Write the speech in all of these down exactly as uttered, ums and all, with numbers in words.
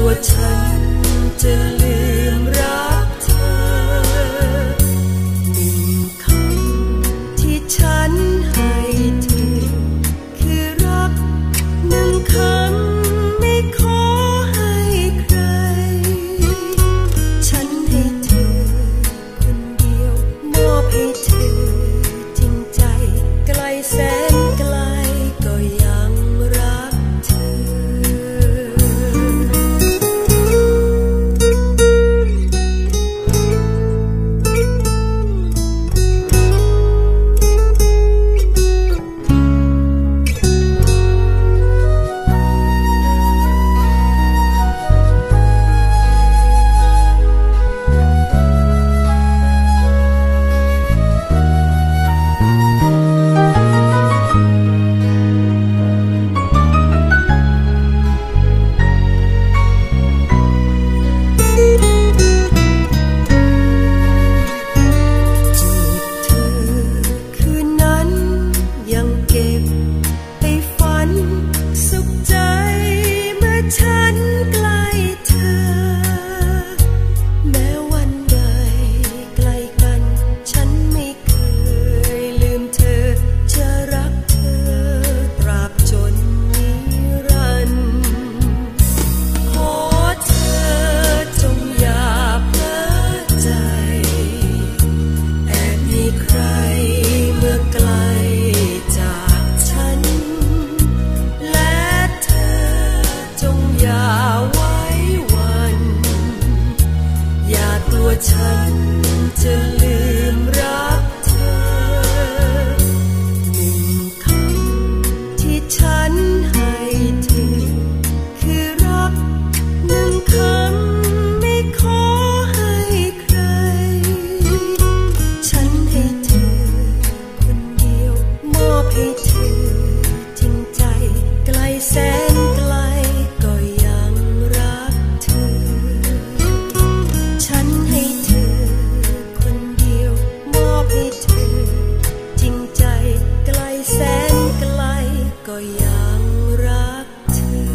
ฉันจะลืมรักเธอหนึ่งคำที่ฉันให้เธอคือรักหนึ่งคำไม่ขอให้ใครฉันให้เธอคนเดียวมอบให้เธอจริงใจไกลแสนไกลก็ยังรักเธอฉันจะลืมรักเธอหนึ่งคำที่ฉันให้เธอคือรักหนึ่งคำไม่ขอให้ใครฉันให้เธอคนเดียวมอบให้เธอจริงใจไกลแสนไกลก็ยังรักเธอฉันให้เธอคนเดียวมอบให้เธอจริงใจไกลแสนไกลก็ยังรักเธอ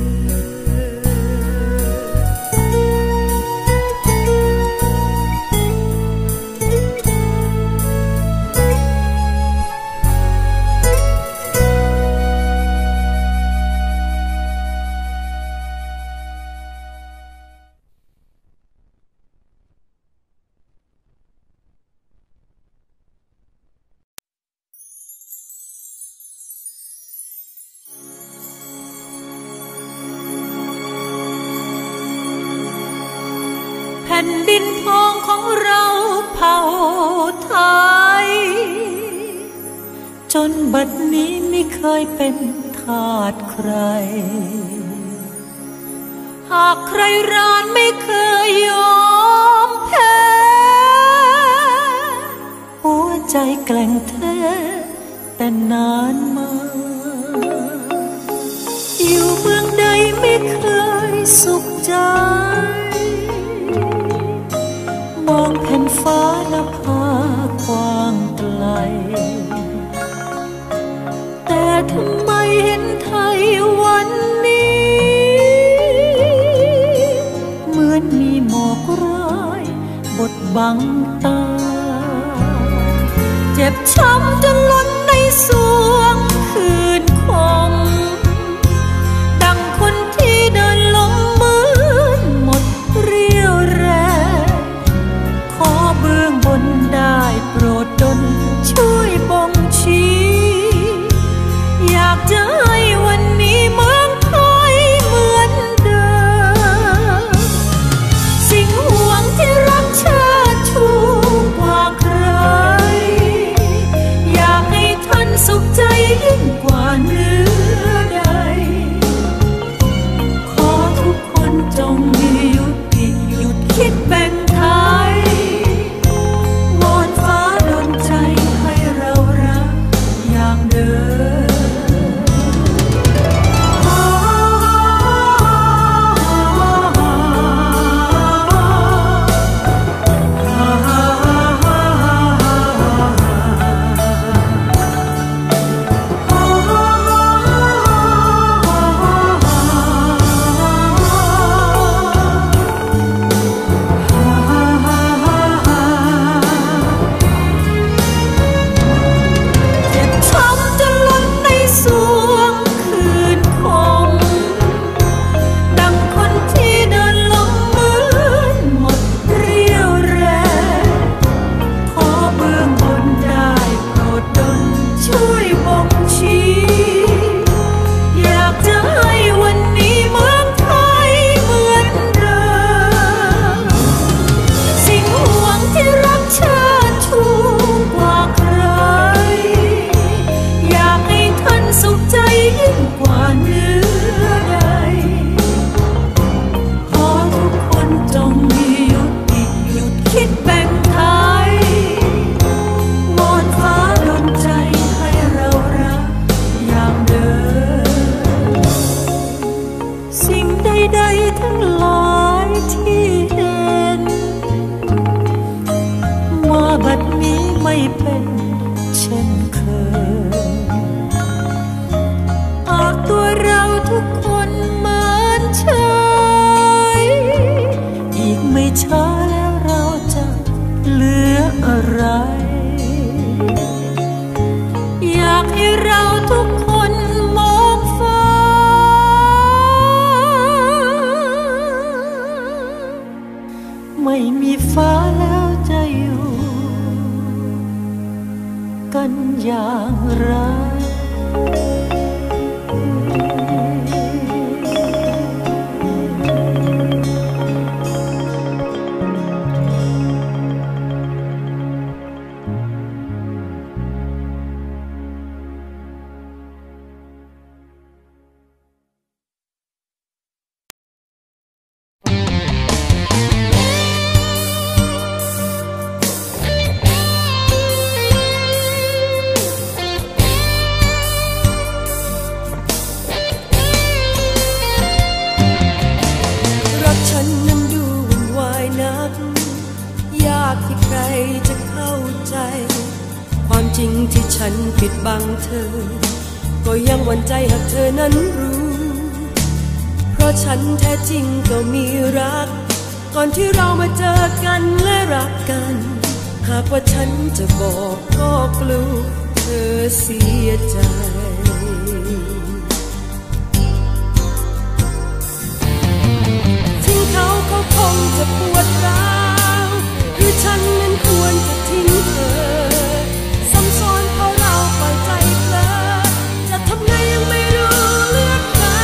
แผ่นดินทองของเราเผ่าไทยจนบัดนี้ไม่เคยเป็นทาสใครหากใครร้านไม่เคยยอมแพ้หัวใจแกร่งแท้แต่นานมาอยู่เมืองใดไม่เคยสุขใจมองแผ่นฟ้าและภากว้างไกลแต่ทำไมเห็นไทยวันนี้เหมือนมีหมอกร้ายบดบังตาเจ็บช้ำจนล้นในสวงคืนคมดังคนที่เดินลงมือหมดเรี่ยวแรงขอเบื้องบนได้โปรดดลช่วยบ่งชี้อยากจะให้วันนี้เมืองไทยเหมือนเดิมสิ่งห่วงที่รักชาติชูทั้งหลายที่เห็นมาบัดนี้ไม่เป็นเช่นเคยออกตัวเราทุกคนเหมือนเฉยอีกไม่ช้าแล้วเราจะเหลืออะไรอยากให้เราทุกคนมองฟ้าไม่มีฟ้าแล้วจะอยู่กันอย่างไรจริงที่ฉันปิดบังเธอก็ยังหวั่นใจหากเธอนั้นรู้เพราะฉันแท้จริงก็มีรักก่อนที่เรามาเจอกันและรักกันหากว่าฉันจะบอกก็กลัวเธอเสียใจถึงเขาเขาคงจะปวดร้าวหรือฉันนั้นควรจะทิ้งเธอซ้ำซ้อนเพราะเราปล่อยใจเพลอจะทำไงยังไม่รู้เลือกใคร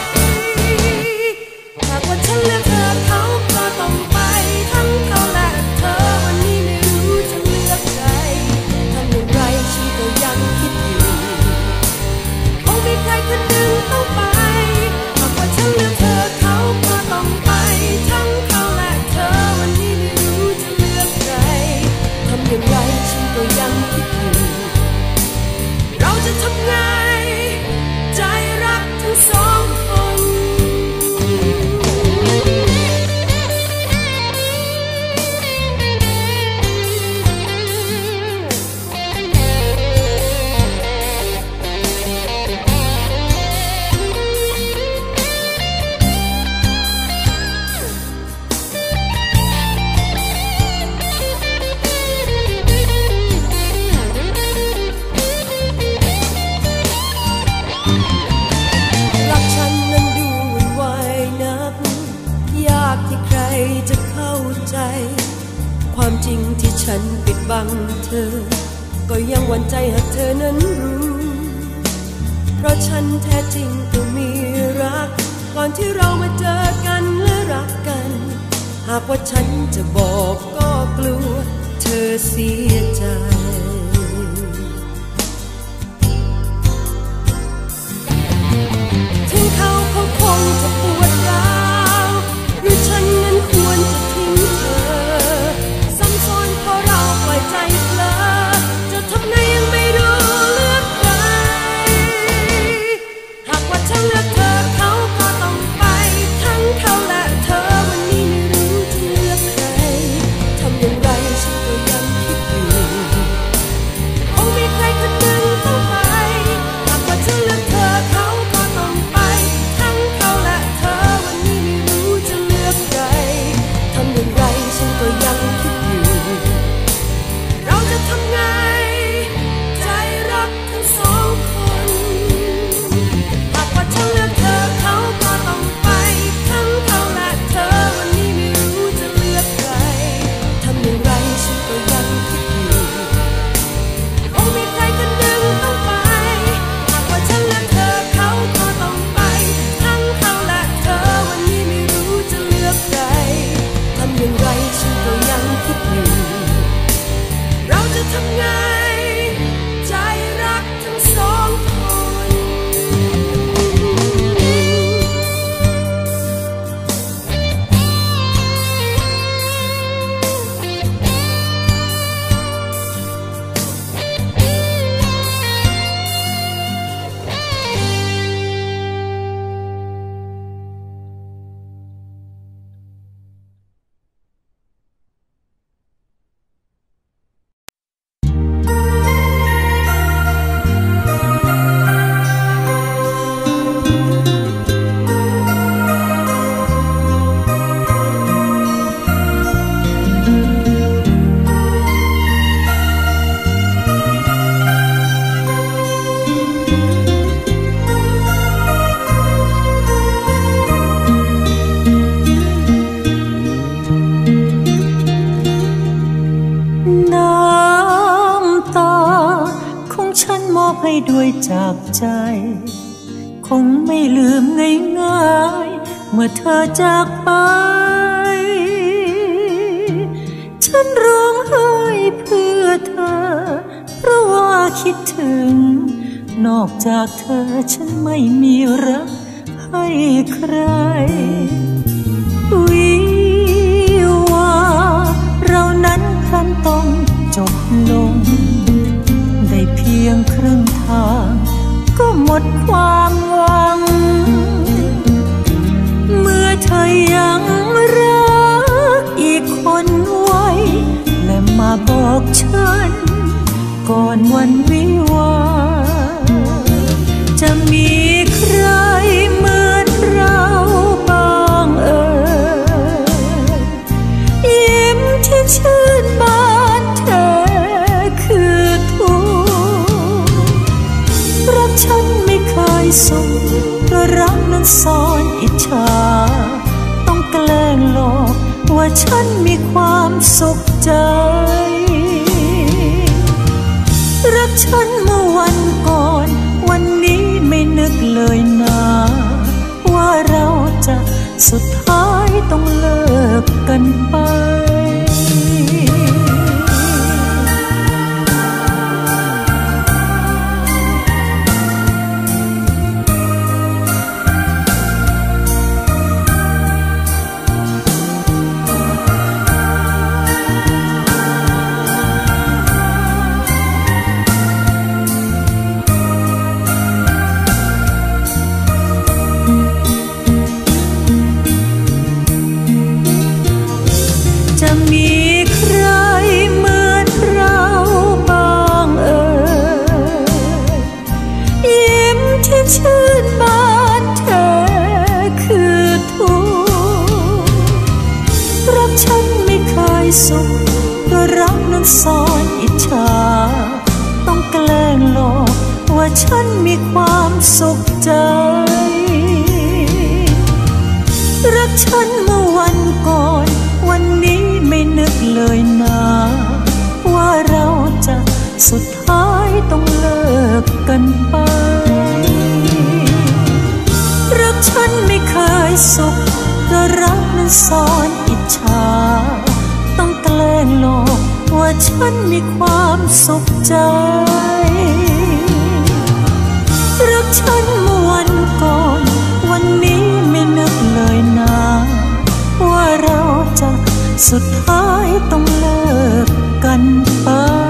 หากว่าฉันเลือกเธอเขาก็ต้องไปทั้งเขาและเธอวันนี้ไม่รู้จะเลือกใครทำอย่างไรชีก็ยังคิดอยู่คงมีใครคนหนึ่งต้องไปหากว่าฉันเลือกเธอเขาก็ต้องไปทั้งเขาและเธอวันนี้ไม่รู้จะเลือกใครทำอย่างไรชีก็ยังคิดอยู่เราจะทำไงใจรักทั้งสองคนจะเข้าใจความจริงที่ฉันปิดบังเธอก็ยังหวั่นใจหากเธอนั้นรู้เพราะฉันแท้จริงก็มีรักก่อนที่เรามาเจอกันและรักกันหากว่าฉันจะบอกก็กลัวเธอเสียใจถึงเขาเขาคงจะปวดร้าวหรือฉันนั้นควรจะทิ้งเธอซ้ำซ้อนเพราะเราปล่อยใจเพลอจะทำไงยังไม่รู้เลือกใครหากว่าฉันเลือกเธอเขาก็ต้องไปทั้งเขาและเธอวันนี้ไม่รู้จะเลือกใครทำอย่างไรฉันก็ยังคิดอยู่คงมีใครคนหนึ่งต้องไปหากว่าฉันเลือกเธอเขาก็ต้องไปทั้งเขาและเธอด้วยจากใจคงไม่ลืมง่ายๆเมื่อเธอจากไปฉันร้องไห้เพื่อเธอเพราะว่าคิดถึงนอกจากเธอฉันไม่มีรักให้ใครวิวาเรานั้นครั้นต้องจบลงได้เพียงครึ่งทางก็หมดความหวังเมื่อเธอยังรักอีกคนไว้และมาบอกฉันก่อนวันวิวาจะมีใครเหมือนเราบ้างเอ่ยยิ้มที่ชื่นบานเธอคือทุกรักฉันไม่เคยสุขเพราะรักนั้นซ่อนอิจฉาต้องแกล้งหลอกว่าฉันมีความสุขใจรักฉันเมื่อวันก่อนวันนี้ไม่นึกเลยนะว่าเราจะสุดท้ายต้องเลิกกันไปชื่นบานเธอคือทุกรักฉันไม่เคยสุขเพราะรักนั้นซ่อนอิจฉาต้องแกล้งหลอกว่าฉันมีความสุขใจรักฉันเมื่อวันก่อนวันนี้ไม่นึกเลยนะว่าเราจะสุดท้ายต้องเลิกกันไปรักฉันไม่เคยสุขเพราะรักนั้นซ่อนอิจฉาต้องแกล้งหลอกว่าฉันมีความสุขใจรักฉันเมื่อวันก่อนวันนี้ไม่นึกเลยนะว่าเราจะสุดท้ายต้องเลิกกันไป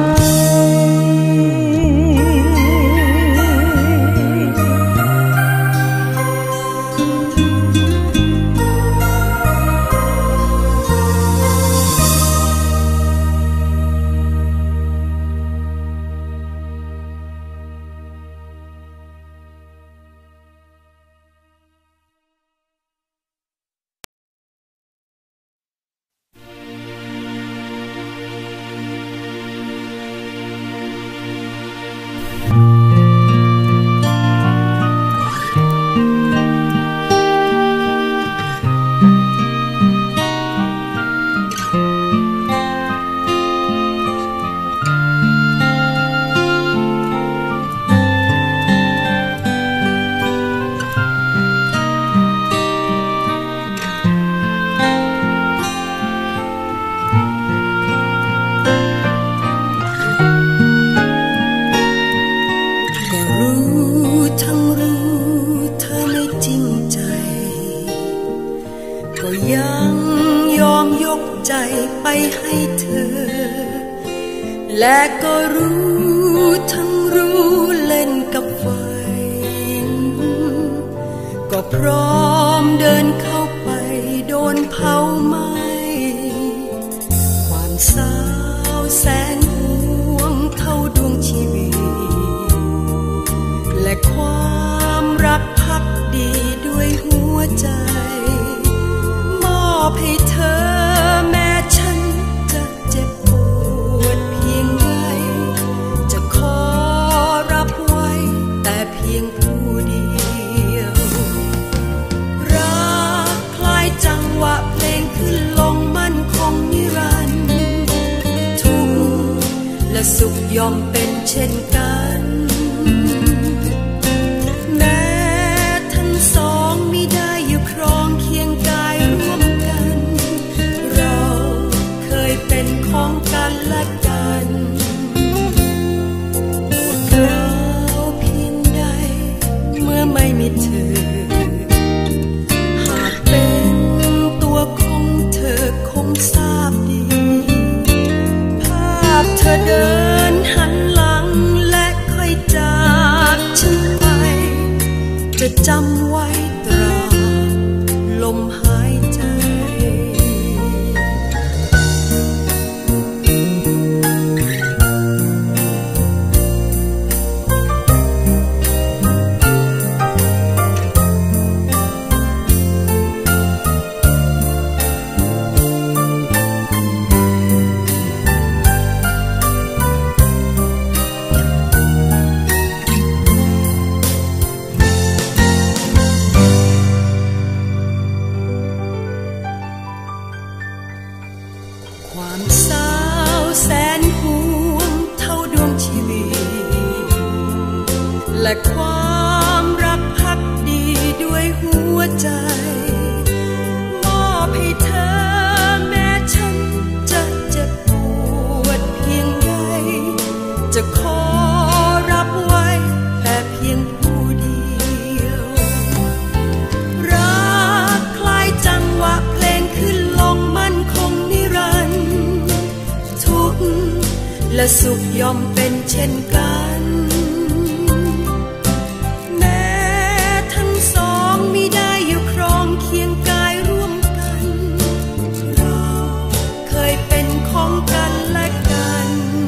และก็รู้ทั้งรู้เล่นกับไฟก็พร้อมเดินเข้าไปโดนเผาไหม้ความสาวแสนห่วงเข้าดวงชีวิตและความรักพักดีด้วยหัวใจมอบให้เธอแม้ฉันจะเจ็บปวดเพียงใดจะขอรับไว้แต่เพียงผู้เดียวรักคล้ายจังหวะเพลงขึ้นลงมั่นคงนิรันดร์ทุกข์และสุขย่อมเป็นเช่นกันและสุขย่อมเป็นเช่นกันแม้ทั้งสองมิได้อยู่ครองเคียงกายร่วมกันเราเคยเป็นของกันและกัน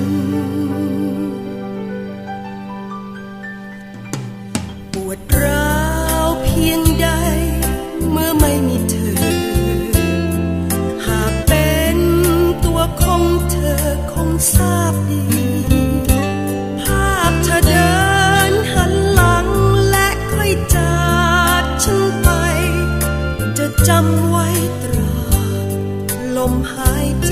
ปวดร้าวเพียงใดเมื่อไม่มีเธอหากเป็นตัวของเธอคงทราบดีภาพเธอเดินหันหลังและค่อยจากฉันไปจะจำไว้ตราบลมหายใจ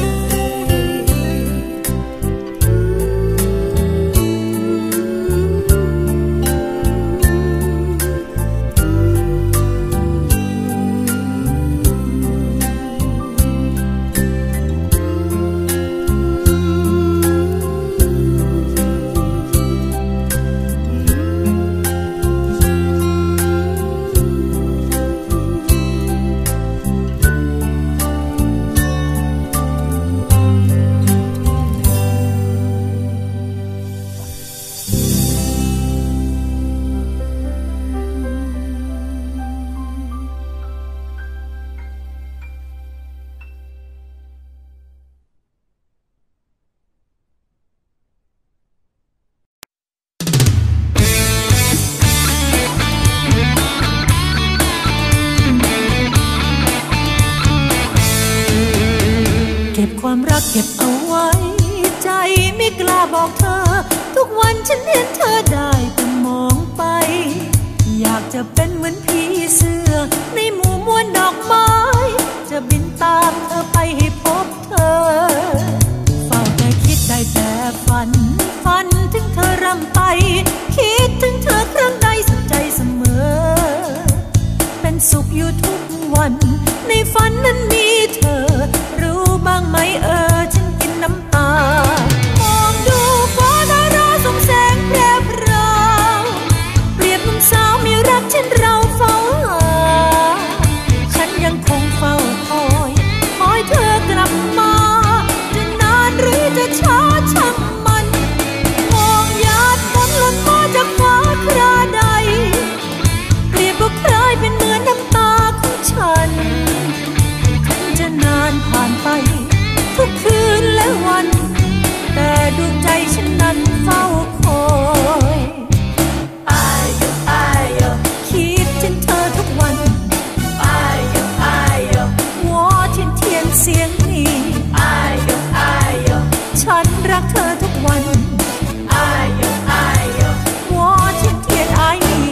ความรักเก็บเอาไว้ใจไม่กล้าบอกเธอทุกวันฉันเห็นเธอได้แต่มองไปอยากจะเป็นเหมือนผีเสื้อในหมู่มวลดอกไม้จะบินตามเธอไปให้พบเธอเฝ้าแต่คิดได้แต่ฝันฝันถึงเธอรำไปคิดถึงเธอครั้งใดสุขใจเสมอเป็นสุขอยู่ทุกวันในฝันนั้นมีเธอรู้บ้างไหมเออฉันกินน้ำตามองดูฟ้าดาราส่องแสงแพร่พราวเปรียบหนุ่มสาวมีรักเช่นเราเฝ้าหาฉันยังคงเฝ้าคอยคอยเธอกลับมาจะนานหรือจะช้าช่างมันมองหยาดฝนหล่นมาจากฟ้าคราใดเปรียบว่าคล้ายเป็นเหมือนน้ำตาของฉันจะนานผ่านไปทุกคืนและวันแต่ดวงใจฉันนั้นเฝ้าคอยอายโยอายโยคิดถึงเธอทุกวันอายโยอายโยวอเทียนเทียนเสียงนี้อายโยอายโยฉันรักเธอทุกวันอายโยอายโยวอเทียนเทียนอายนี้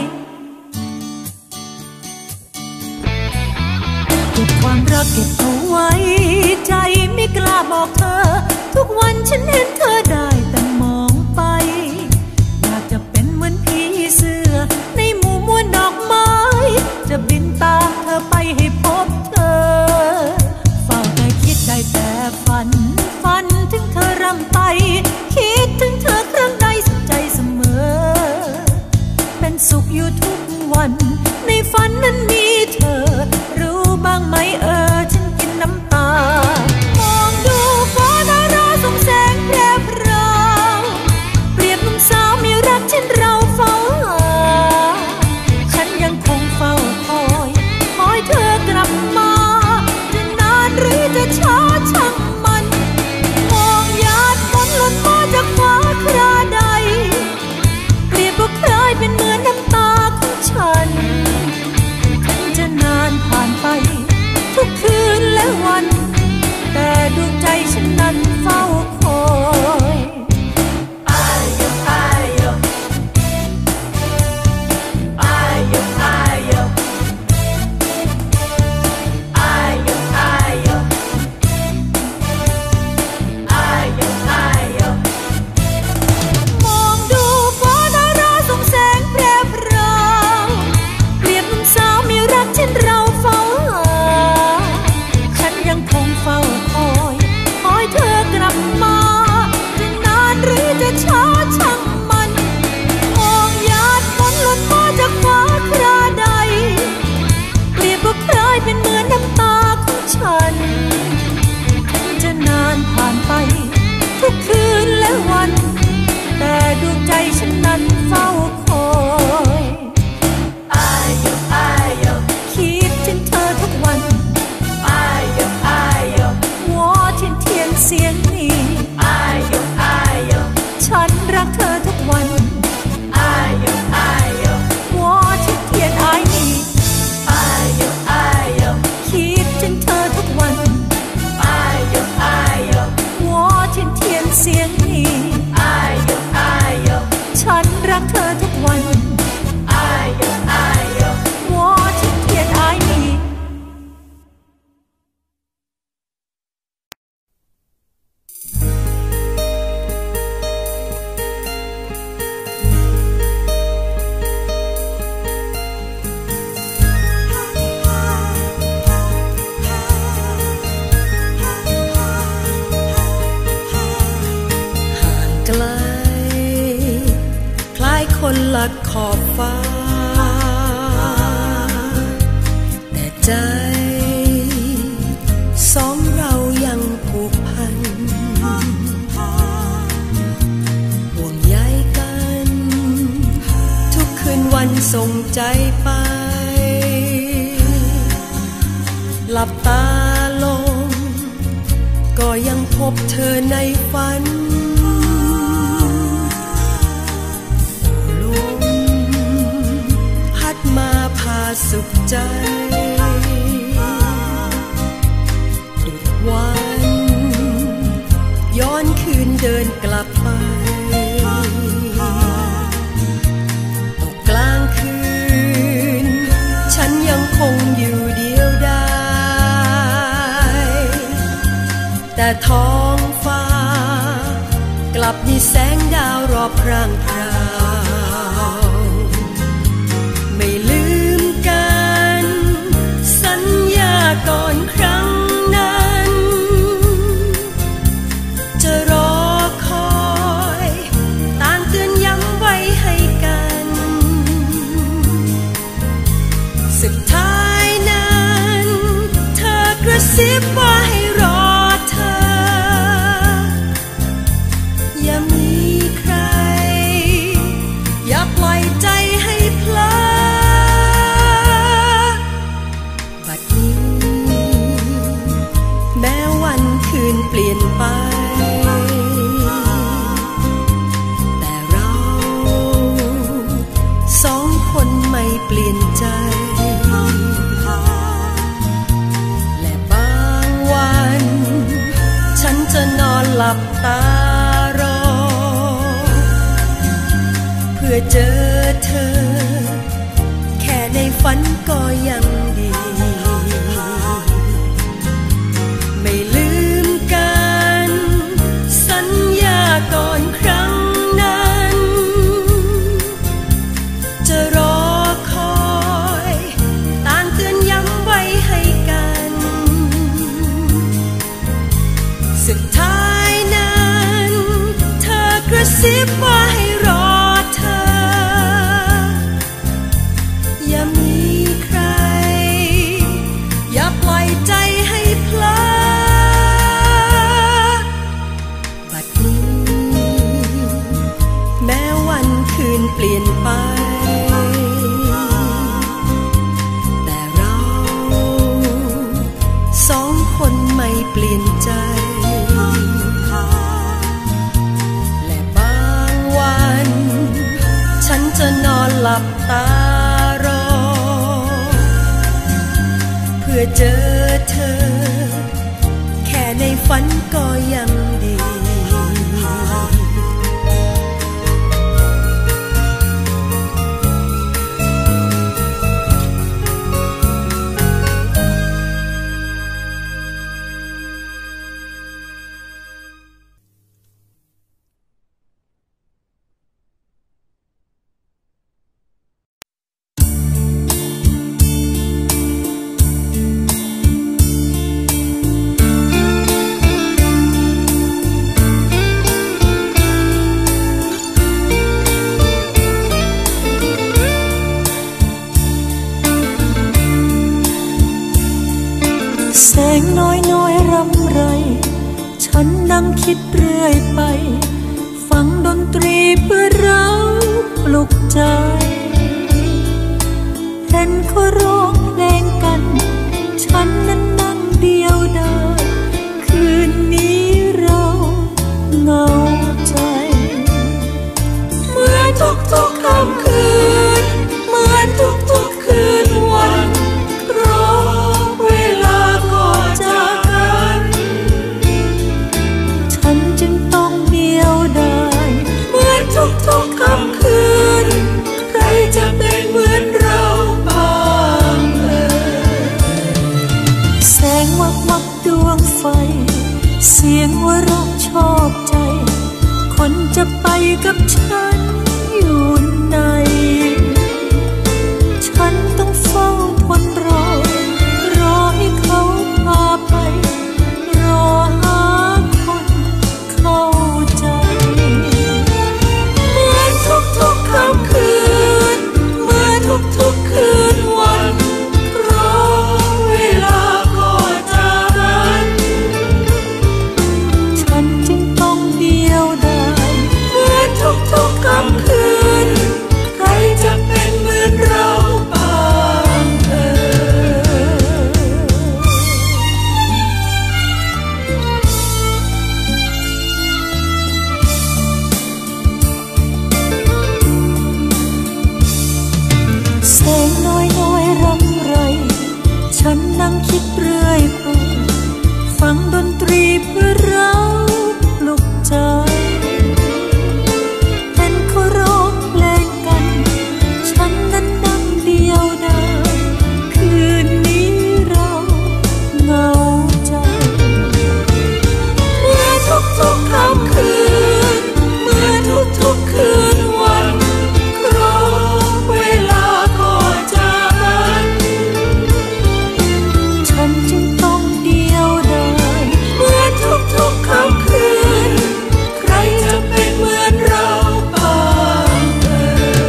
เก็บความรักเก็บเอาไว้ใจไม่กล้าบอกเธอทุกวันฉันเห็นเธอได้แต่มองไปอยากจะเป็นเหมือนผีเสื้อในหมู่มวลดอกไม้จะบินตามเธอไปให้พบเธอเฝ้าแต่คิดได้แต่ฝันฝันถึงเธอรำไปคิดถึงเธอครั้งใดสุขใจเสมอเป็นสุขอยู่ทุกวันในฝันนั้นมีเธอรู้บ้างไหมเออฉันกินน้ำตามองดูฟ้าดาราส่องแสงแพร่พราวลัดขอบฟ้าแต่ใจสองเรายังผูกพันห่วงใยกันทุกคืนวันส่งใจไปหลับตาลงก็ยังพบเธอในฝันลมพัดมาพาสุขใจดุจวันย้อนคืนเดินกลับไปตกกลางคืนฉันยังคงอยู่เดียวดายแต่ท้องฟ้ากลับมีแสงดาวรอบพร่างพราวไม่ลืมกันสัญญาก่อนครั้งนั้นจะรอคอยต่างเตือนย้ำไว้ให้กันสุดท้ายนั้นเธอกระซิบว่าให้รอเธออย่ามีใครอย่าปล่อยใจให้เพลอบัดนี้แม้วันคืนเปลี่ยนไปแต่เราสองคนไม่เปลี่ยนใจและบางวันฉันจะนอนหลับตารอเพื่อเจอเธอแค่ในฝันก็ยังดีไม่ลืมกันสัญญาก่อนครั้งนั้นจะรอคอยต่างเตือนย้ำไว้ให้กันสุดท้ายนั้นเธอกระซิบว่าให้รอเธออย่ามีใครอย่าปล่อยใจให้เพลอบัดนี้แม้วันคืนเปลี่ยนไปแต่เราสองคนไม่เปลี่ยนใจและบางวันฉันจะนอนหลับตารอเพื่อเจอเธอแค่ในฝันก็ยังดีแสงน้อยน้อยรำไรฉันนั่งคิดเรื่อยไปฟังดนตรีเพื่อเราปลุกใจเห็นเขาร้องเพลงกันฉันนั้นนั่งเดียวดายคืนนี้เราเหงาใจเหมือนทุกๆค่ำคืนเหมือนทุกๆคืนวันรอเวลาก่อนจากกันฉันจึงต้องเดียวดายเหมือนทุกๆค่ำคืนใครจะเป็นเหมือนเราบ้างเอ่ยแสงวับวับดวงไฟเสียงหัวเราะชอบใจคนจะไปกับฉันอยู่ไหนฉันต้องเฝ้าทนรอรอให้เขาพาไปรอหาคนเข้าใจเหมือนทุกๆค่ำคืนเรื่อยไปฟังดนตรีเพื่อเราปลุกใจเป็นเขาร้องเพลงกันฉันนั้นนั่งเดียวดายคืนนี้เราเหงาใจเมื่อทุกๆค่ำคืนเมื่อทุกๆคืนวันครบเวลาก่อนจากกันฉันจึงต้องเดียวดายเมื่อทุกๆค่ำคืนใครจะเป็นเหมือนเราบ้างเอ่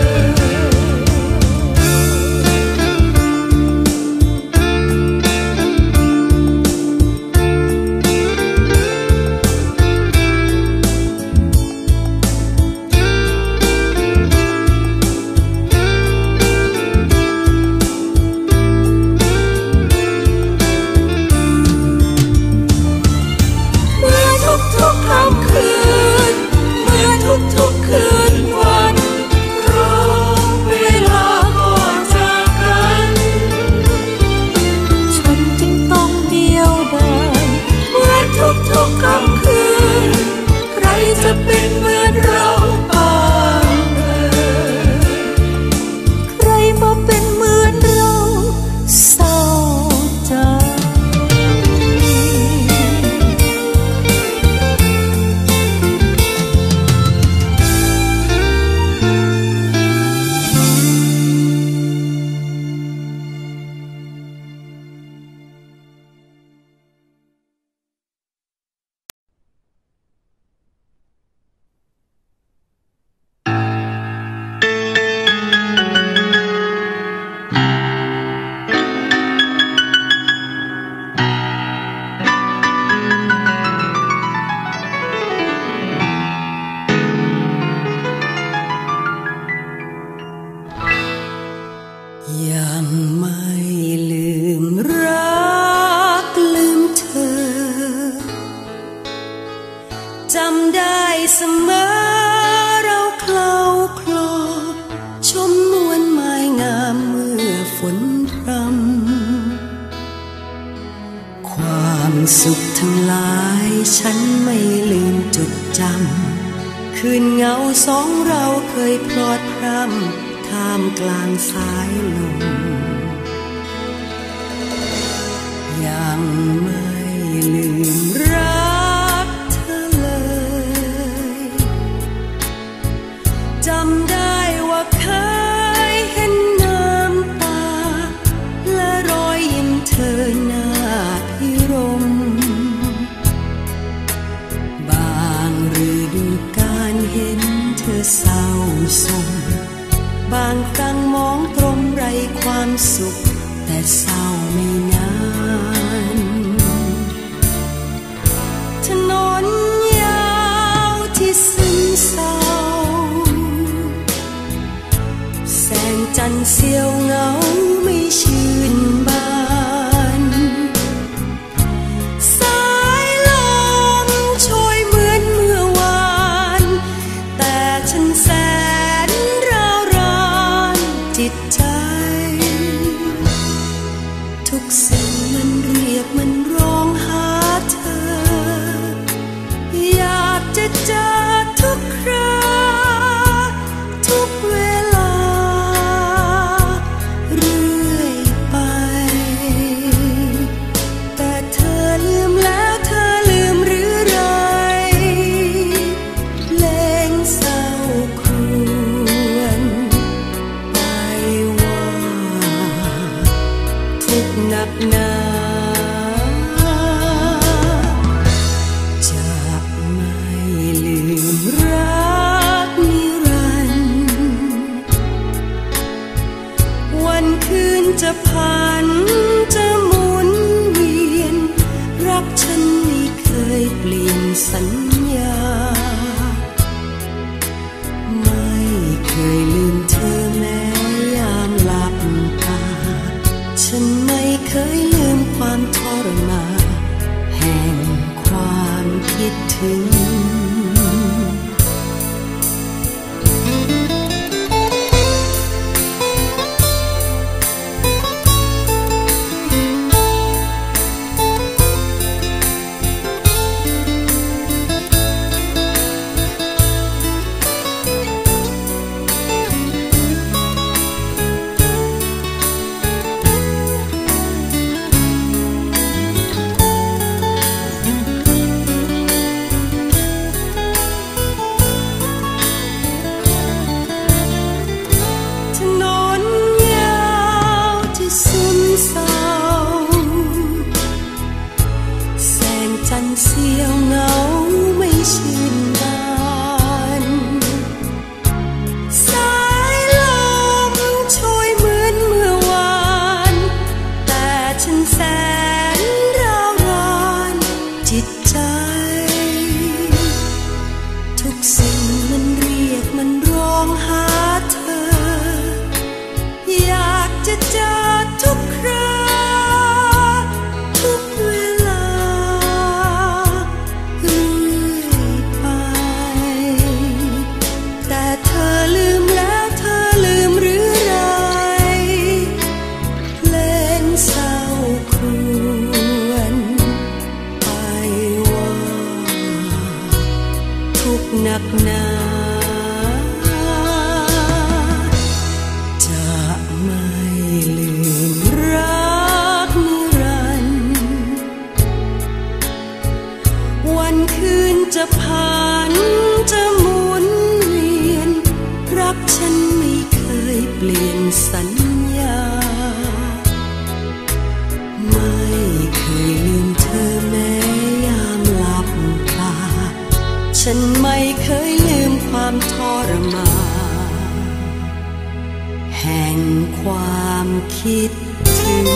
เมื่อทุกๆค่ำคืนเมื่อทุกๆคืนวันครบเวลาก่อนจากกันฉันจึงต้องเดียวดายเมื่อทุกๆค่ำคืนใครจะเป็นเหมือนเราบ้างเอ่ยใครมาเป็นเหมือนเราเศร้าใจ ยังไม่ลืมรักลืมเธอจำได้เสมอเราเคล้าคลอชมนวลไม้งามเมื่อฝนพรำความสุขทั้งหลายฉันไม่ลืมจดจำคืนเงาสองเราเคยพลอดพรำท่ามกลางสายลมยังไม่ลืมรักเธอเลยจำได้ว่าเคยเห็นน้ำตาและรอยยิ้มเธอหน้าพิรมบางฤดูกาลเห็นเธอเศร้าสมบางครั้งมองตรมไร้ความสุขแต่เศร้าไม่นานถนนยาวที่ซึมเศร้าแสงจันทร์เสียวเหงาไม่ชื่นบานสายลมโชยเหมือนเมื่อวานแต่ฉันแสนร้าวรานจิตใจทุกสิ่งมันเรียกมันร้องหาเธออยากจะเจอทุกคราทุกเวลาเรื่อยไปสั่นเสียวเหงาไม่ชื่นบานสายลมโชยเหมือนเมื่อวานแต่ฉันแสนร้าวรานจิตใจทุกสิ่งมันเรียกมันร้องหาเธออยากจะเจอทุกคราทุกเวลาเรื่อยไปแต่เธอลืมแล้วเธอลืมหรือไรเพลงเศร้าครวญไปว่าทุกหนักหนาจะไม่ลืมรักนิรันดร์วันคืนจะผ่านจะหมุนเวียนรักฉันไม่เคยเปลี่ยนสัญญาไม่เคยลืมเธอแม้ยามหลับตาฉันไม่เคยลืมความทรมานแห่งความคิดถึง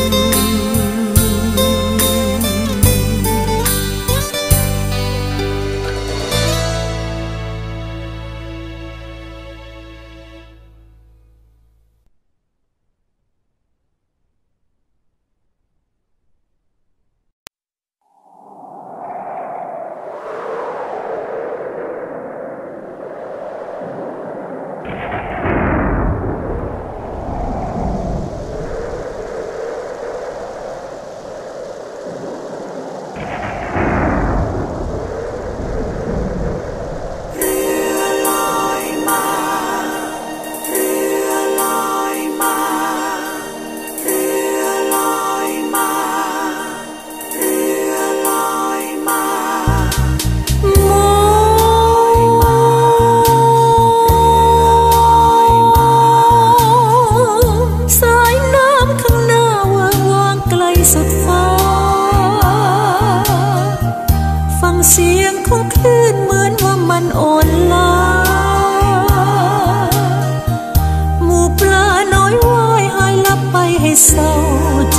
เศร้าใจ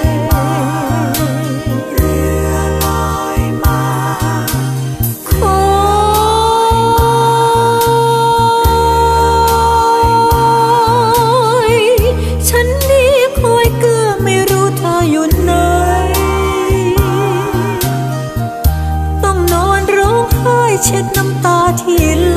เรือลอยมาคอยฉันนี่คอยเกื้อไม่รู้เธออยู่ไหนต้องนอนร้องไห้เช็ดน้ำตาที่ไหล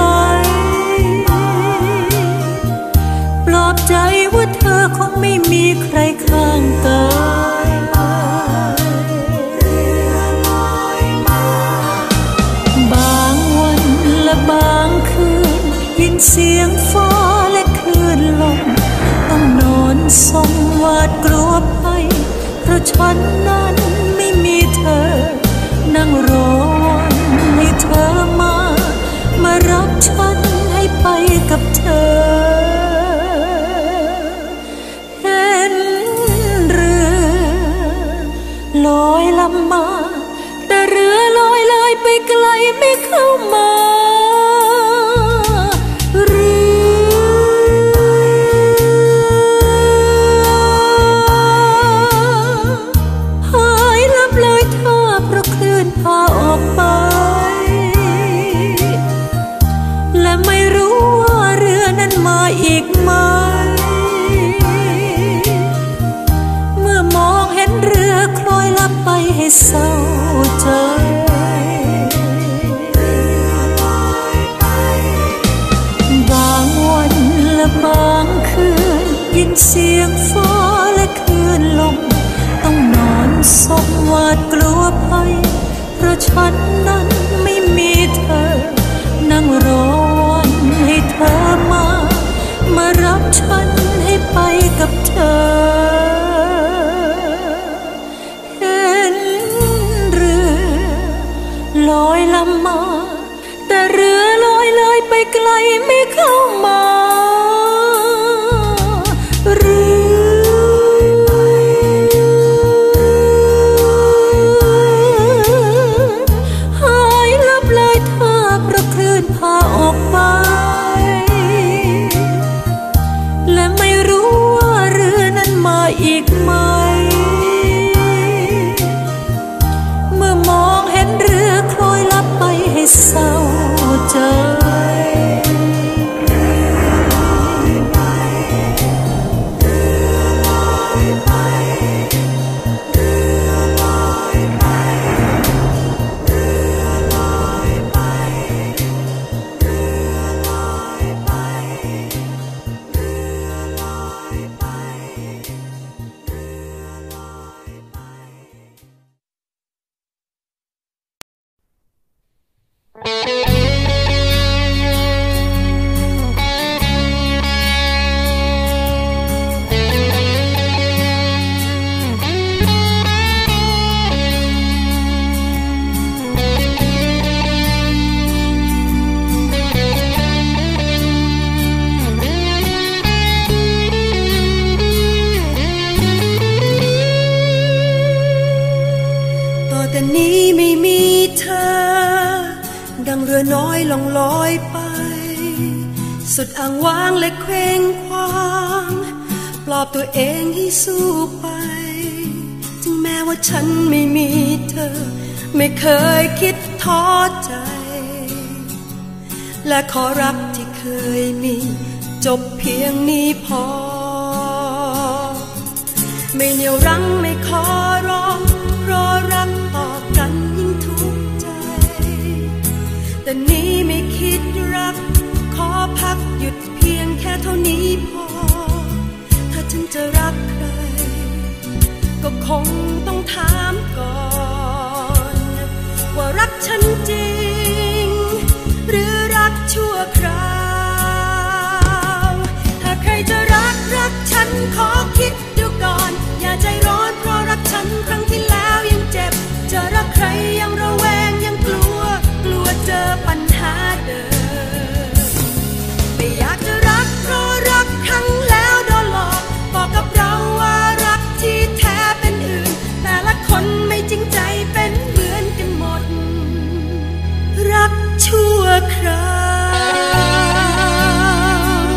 ปลอบใจว่าเธอคงไม่มีใครข้างกายเรือลอยมาบางวันและบางคืนยินเสียงฟ้าและคลื่นลมต้องนอนสมหวาดกลัวภัยเพราะฉันนั้นไม่มีเธอนั่งรอวันให้เธอมามารับฉันให้ไปกับเธอลอยลำมาแต่เรือลอยเลยไปไกลไม่เข้ามาเรือหายลับเลยท่าเพราะคลื่นพาออกไปและไม่รู้ว่าเรือนั้นมาอีกไหมเมื่อมองเห็นเรือคล้อยลับไปให้เศร้าใจเรือลอยไปบางวันและบางคืนยินเสียงฟ้าและคลื่นลมต้องนอนสมหวาดกลัวภัยเพราะฉันนั้นไม่มีเธอนั่งรอวันให้เธอมามารับฉันให้ไปกับเธอลอยลำมาแต่เรือลอยเลยไปไกลไม่เข้ามาเรือแต่นี้ไม่มีเธอดังเรือน้อยล่องลอยไปสุดอ้างว้างและเคว้งคว้างปลอบตัวเองให้สู้ไปถึงแม้ว่าฉันไม่มีเธอไม่เคยคิดท้อใจและขอรักที่เคยมีจบเพียงนี้พอไม่เหนี่ยวรั้งไม่ขอร้องรอรักต่อกันยิ่งทุกข์ใจแต่นี้ไม่คิดรักขอพักหยุดเพียงแค่เท่านี้พอถ้าฉันจะรักใครก็คงต้องถามก่อนว่ารักฉันจริงหรือรักชั่วคราวถ้าใครจะรักรักฉันขอคิดดูก่อนอย่าใจร้อนเพราะรักฉันครั้งที่แล้วยังเจ็บจะรักใครยังระแวงยังกลัวกลัวเจอปัญหาเดิมไม่อยากจะรักเพราะรักครั้งแล้วโดนหลอกบอกกับเราว่ารักที่แท้เป็นอื่นแต่ละคนไม่จริงใจเป็นเหมือนกันหมดรักชั่วคราว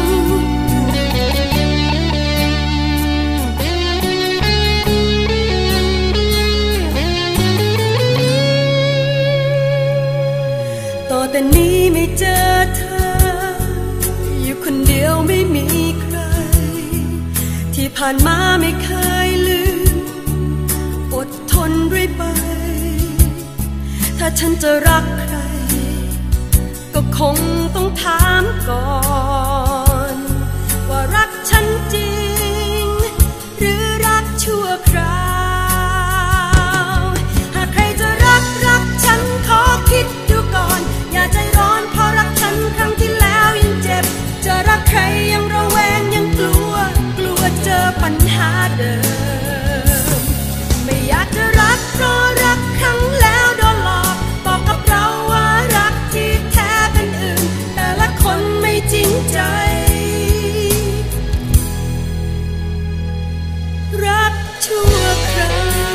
ต่อแต่นี้ไม่เจอเธออยู่คนเดียวไม่มีใครที่ผ่านมาไม่เคยลืมอดทนเรื่อยไปถ้าฉันจะรักใครก็คงต้องถามก่อนว่ารักฉันจริงหรือรักชั่วคราวหากใครจะรักรักฉันขอคิดดูก่อนอย่าใจร้อนเพราะรักฉันครั้งที่แล้วยังเจ็บจะรักใครยังระแวงยังกลัวกลัวเจอปัญหาเดิมไม่อยากจะรักเพราะรักครั้งแล้วโดนหลอกบอกกับเราว่ารักที่แท้เป็นอื่นแต่ละคนไม่จริงใจรักชั่วคราว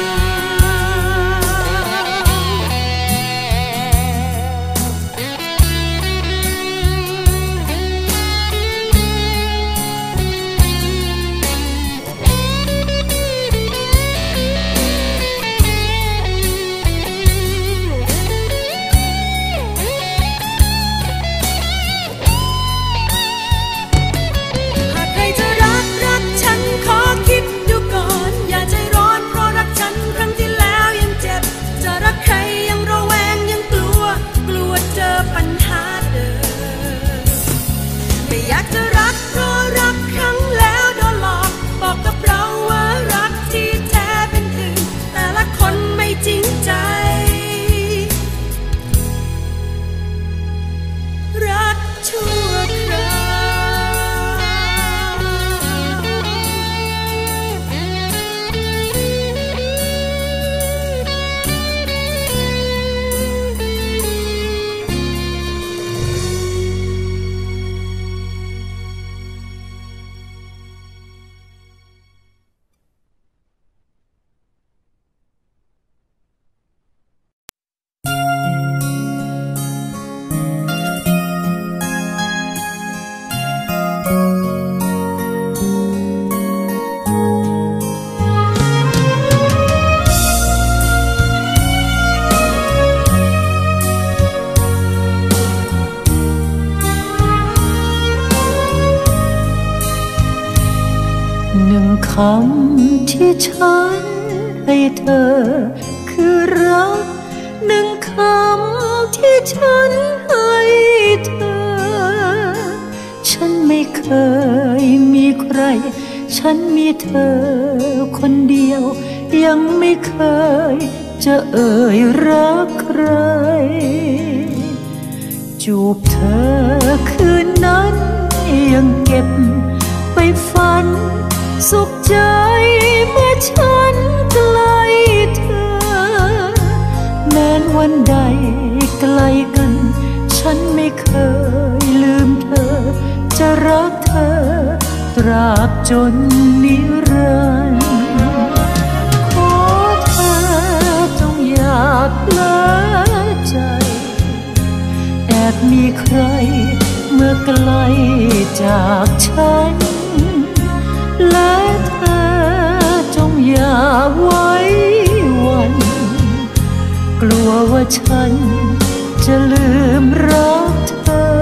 คำที่ฉันให้เธอคือรักหนึ่งคำที่ฉันให้เธอฉันไม่เคยมีใครฉันมีเธอคนเดียวยังไม่เคยจะเอ่ยรักใครจูบเธอคืนนั้นยังเก็บไปฝันสุขใจเมื่อฉันใกล้เธอแม้นวันใดไกลกันฉันไม่เคยลืมเธอจะรักเธอตราบจนนิรันดร์ขอเธอจงอย่าไกลจากฉันและเธอจงอย่าไว้วันกลัวว่าฉันจะลืมรักเธอ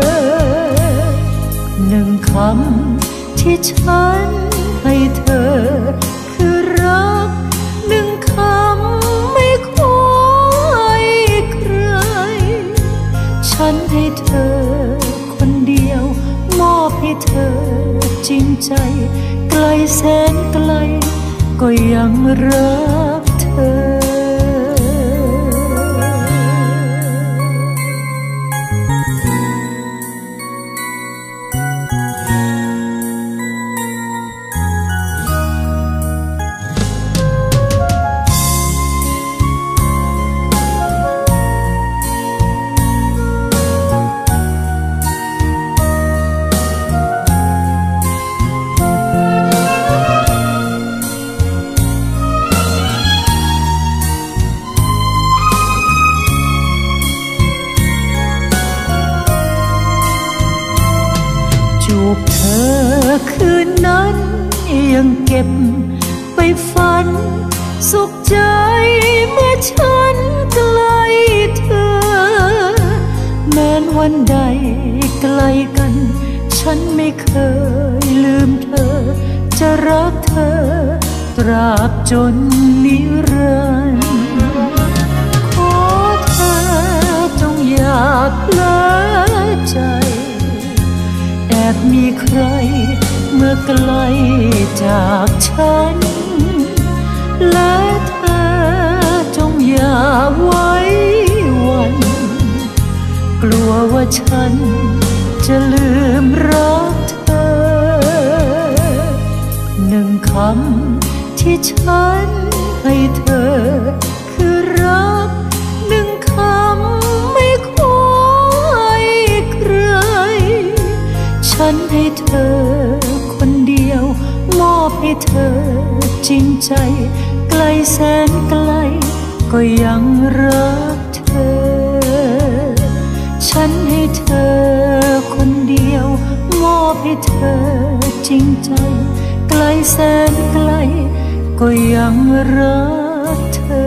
หนึ่งคำที่ฉันให้เธอคือรักหนึ่งคำไม่ขอให้ใครฉันให้เธอคนเดียวมอบให้เธอจริงใจไกลแสนไกลก็ยังรักเธอเธอคืนนั้นยังเก็บไปฝันสุขใจเมื่อฉันใกล้เธอแม้นวันใดไกลกันฉันไม่เคยลืมเธอจะรักเธอตราบจนนิรันดร์ขอเธอจงอย่าเพลอใจแอบมีใครเมื่อไกลจากฉันและเธอจงอย่าไว้วันกลัวว่าฉันจะลืมรักเธอหนึ่งคำที่ฉันให้เธอคือรักหนึ่งคำไม่ขอให้ใครฉันให้เธอคนเดียวมอบให้เธอจริงใจไกลแสนไกลก็ยังรักเธอฉันให้เธอคนเดียวมอบให้เธอจริงใจไกลแสนไกลก็ยังรักเธอ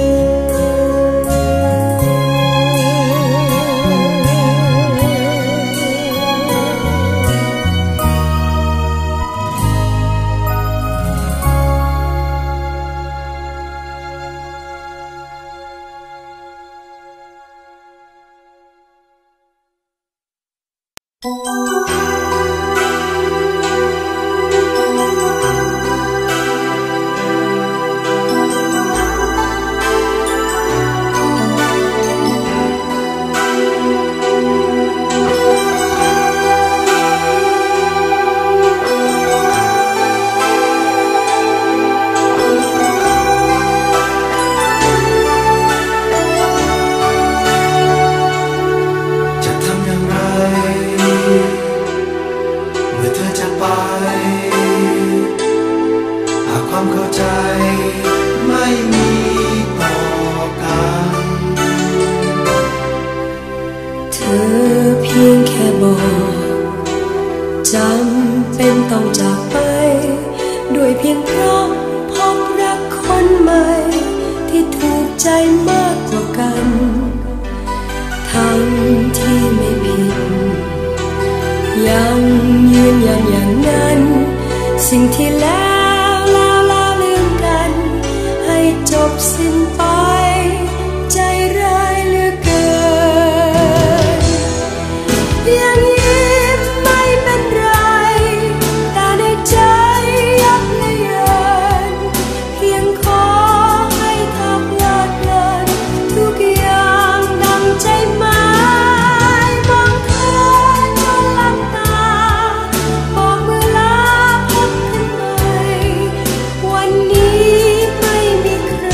จำเป็นต้องจากไปด้วยเพียงเพราะพบรักคนใหม่ที่ถูกใจมากกว่ากันทั้งที่ไม่ผิดยังยืนยันอย่างนั้นสิ่งที่แล้วแล้วแล้วลืมกันให้จบสิ้นไปใจร้ายเหลือเกินยังยิ้มไม่เป็นไรแต่ในใจยับและเยินเพียงขอให้เธอเพลิดเพลินทุกอย่างดังใจหมายมองเธอจนหลับตาบอกเมื่อลาพบกันใหม่วันนี้ไม่มีใคร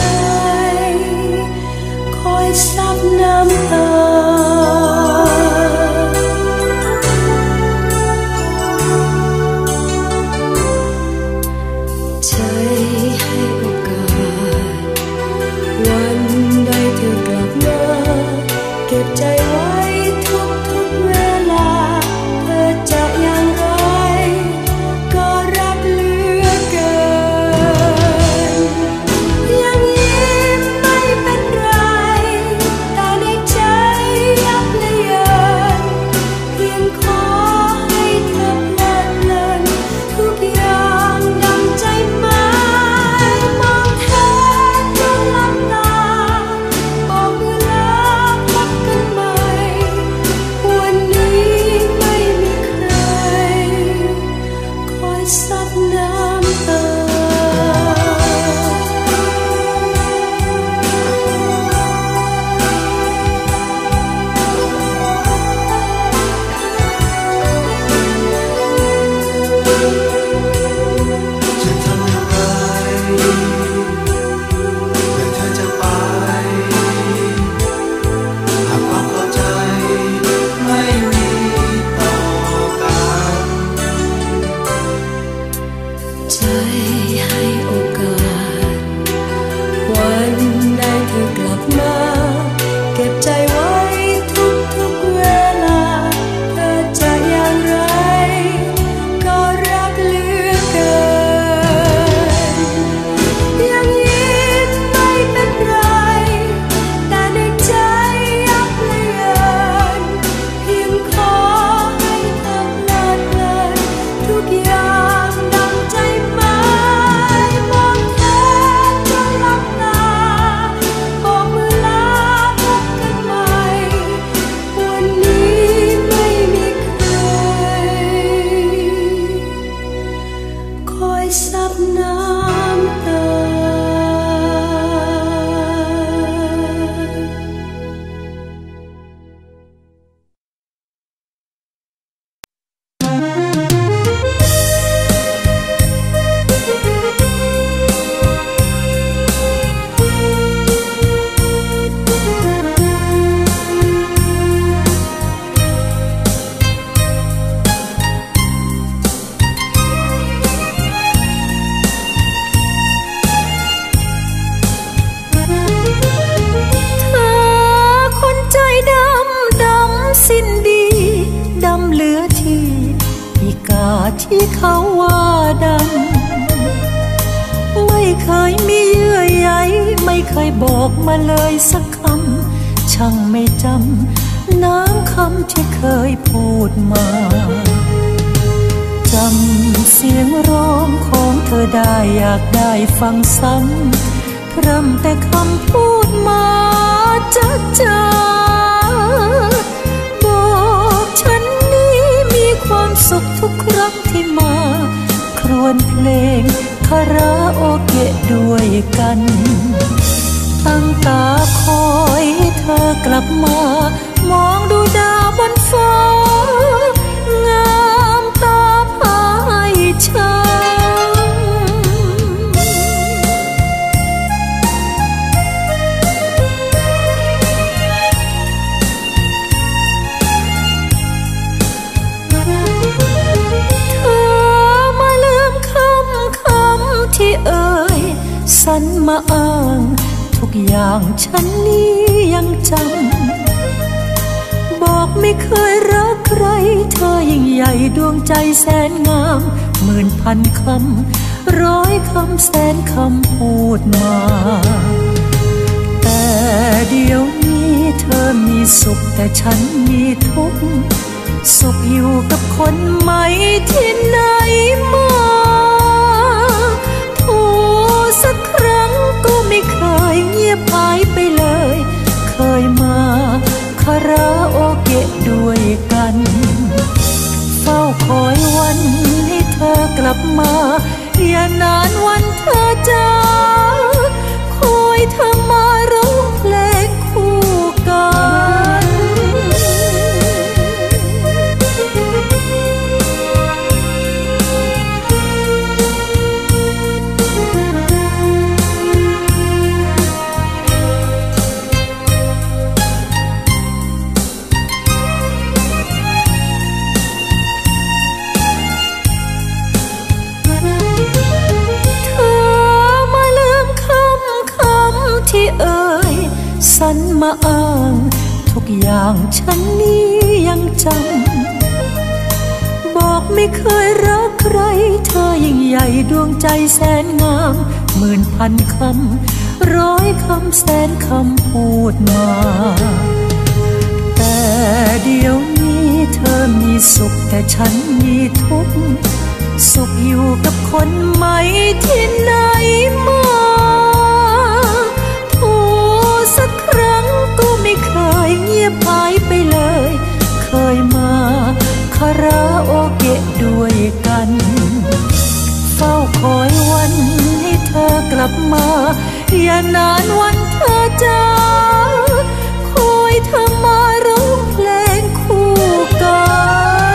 คอยซับน้ำตาเก็บใจไว้ทุกทุกเวลาบอกมาเลยสักคำช่างไม่จำน้ำคำที่เคยพูดมาจำเสียงร้องของเธอได้อยากได้ฟังซ้ำพร่ำแต่คำพูดมาจ้าจ้าบอกฉันนี้มีความสุขทุกครั้งที่มาครวญเพลงคาราโอเกะด้วยกันตั้งตาคอยให้เธอกลับมามองดูดาวบนฟ้างามตาพาให้ช้ำที่เอ่ยสันมาอ้างทุกอย่างฉันนี้ยังจำบอกไม่เคยรักใครเธอยิ่งใหญ่ดวงใจแสนงามหมื่นพันคำร้อยคำแสนคำพูดมาแต่เดี๋ยวนี้เธอมีสุขแต่ฉันมีทุกข์สุขอยู่กับคนใหม่ที่ไหนมาสักครั้งก็ไม่เคยเงียบหายไปเลยเคยมาคาราโอเกะด้วยกันเฝ้าคอยวันให้เธอกลับมาอย่านานวันเธอจะคอยเธอมาร้องเพลงคู่กันที่เอ่ยสันมาอ้างทุกอย่างฉันนี้ยังจำบอกไม่เคยรักใครเธอยิ่งใหญ่ดวงใจแสนงามหมื่นพันคำร้อยคำแสนคำพูดมาแต่เดี๋ยวนี้เธอมีสุขแต่ฉันมีทุกข์สุขอยู่กับคนใหม่ที่ไหนมาสักครั้งก็ไม่เคยเงียบหายไปเลยเคยมาคาราโอเกะด้วยกันเฝ้าคอยวันให้เธอกลับมาอย่านานวันเธอจะคอยเธอมาร้องเพลงคู่กัน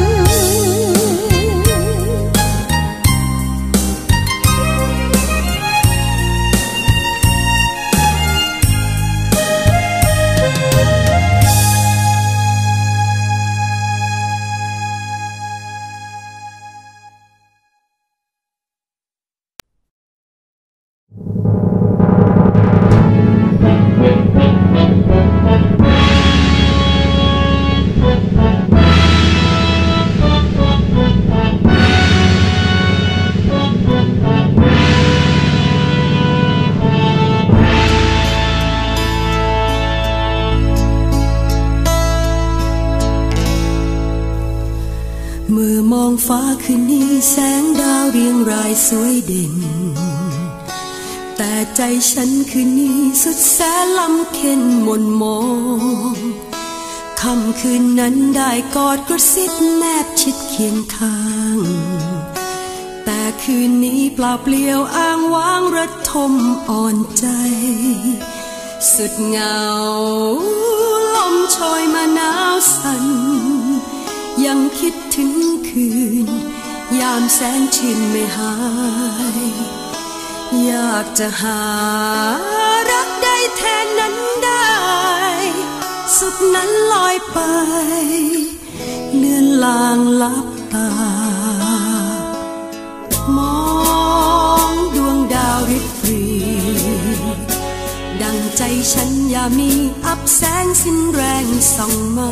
ฟ้าคืนนี้แสงดาวเรียงรายสวยเด่นแต่ใจฉันคืนนี้สุดแสนลำเค็ญหม่นมองค่ำคืนนั้นได้กอดกระซิบแนบชิดเคียงข้างแต่คืนนี้เปล่าเปลี่ยวอ้างว้างระทมอ่อนใจสุดเหงาลมโชยมาหนาวสั่นยังคิดถึงคืนยามแสนชื่นไม่หายอยากจะหารักได้แทนนั้นได้สุขนั้นลอยไปเลือนลางลับตามองดวงดาวริบหรี่ดังใจฉันอย่ามีอับแสงสิ้นแรงส่องมา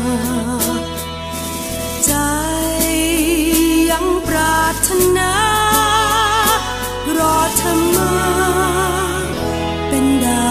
ใจยังปรารถนารอเธอมาเป็นดา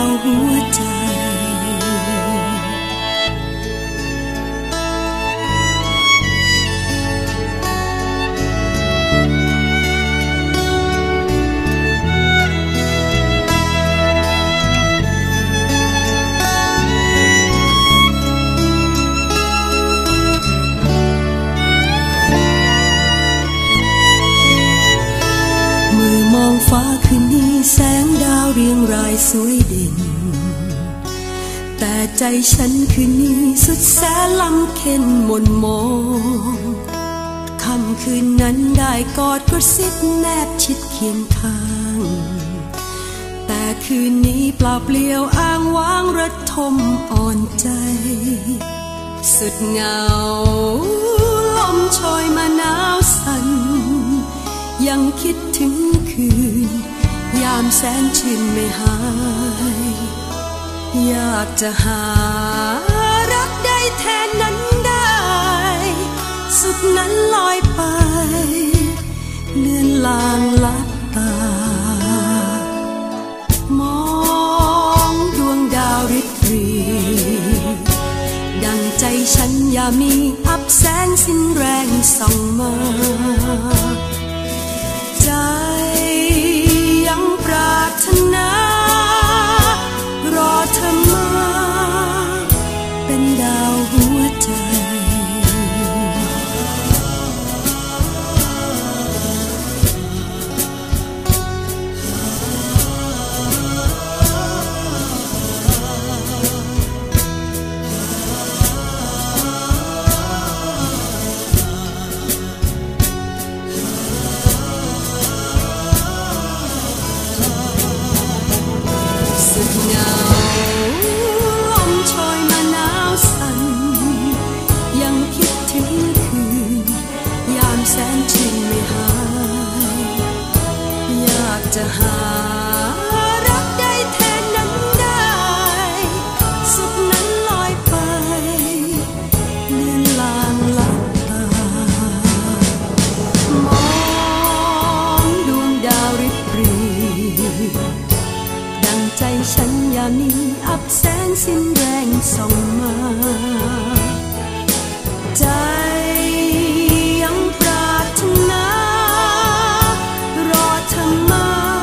วยเด่นแต่ใจฉันคืนนี้สุดแสนลำเค็ญหม่นมองค่ำคืนนั้นได้กอดกระซิบแนบชิดเคียงข้างแต่คืนนี้เปล่าเปลี่ยวอ้างว้างระทมอ่อนใจสุดเหงาลมโชยมาหนาวสั่นยังคิดถึงคืนยามแสนชื่นไม่หายอยากจะหารักได้แทนนั้นได้สุดนั้นลอยไปเลือนลางลับตามองดวงดาวริบหรี่ดังใจฉันอย่ามีอับแสงสิ้นแรงส่องมาใจยังปรารถนารอเธอมาเป็นดาวหัวใจจะหารักได้แทนนั้นได้สุดนั้นลอยไปเลือนลางลับตามองดวงดาวริบหรี่ดังใจฉันอย่ามีอับแสงสิ้นแรงส่องมาใจยังปรารถนารอเธอมา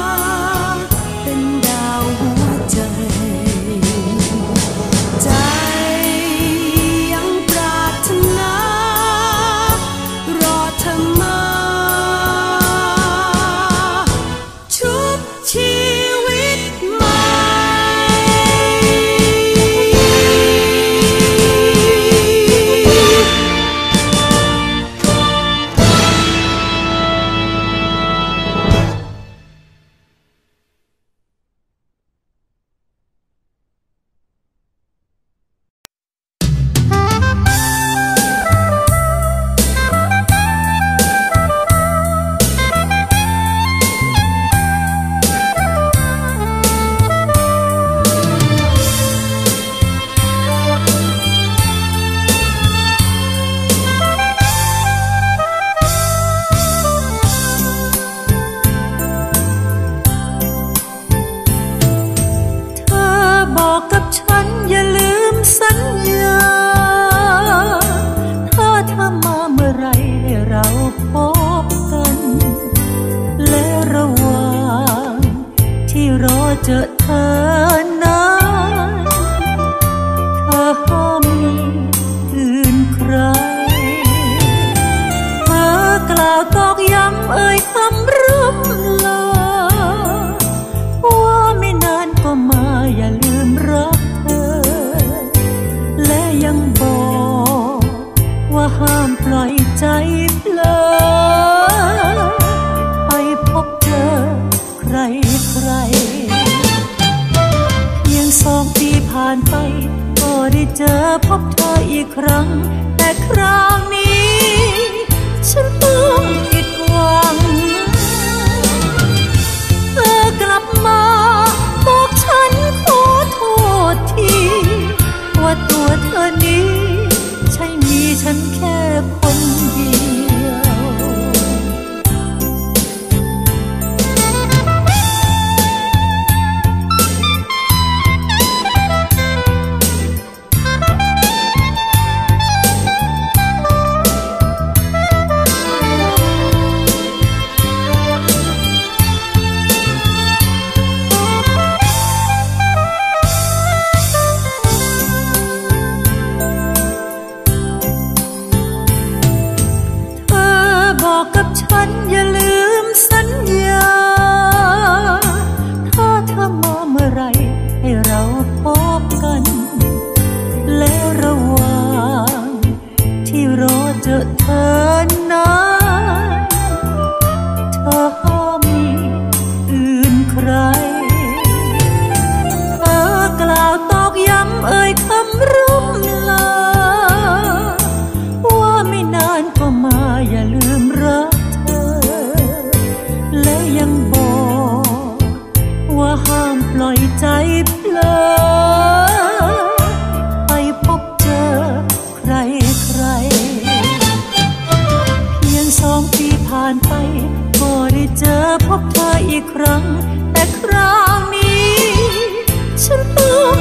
เจอเธอนั้นเธอห้ามมีอื่นใครเธอกล่าวตอกย้ำเอ่ยคำร่ำลาว่าไม่นานก็มาอย่าลืมรักเธอและยังบอกว่าห้ามปล่อยใจเพลินไปพบเจอใครใครสองปีผ่านไปก็ได้เจอพบเธออีกครั้งแต่คราวนี้ฉันต้องผิดหวังเธอกลับมาบอกฉันขอโทษทีว่าตัวเธอนี้ใช่มีฉันแค่คนเดียว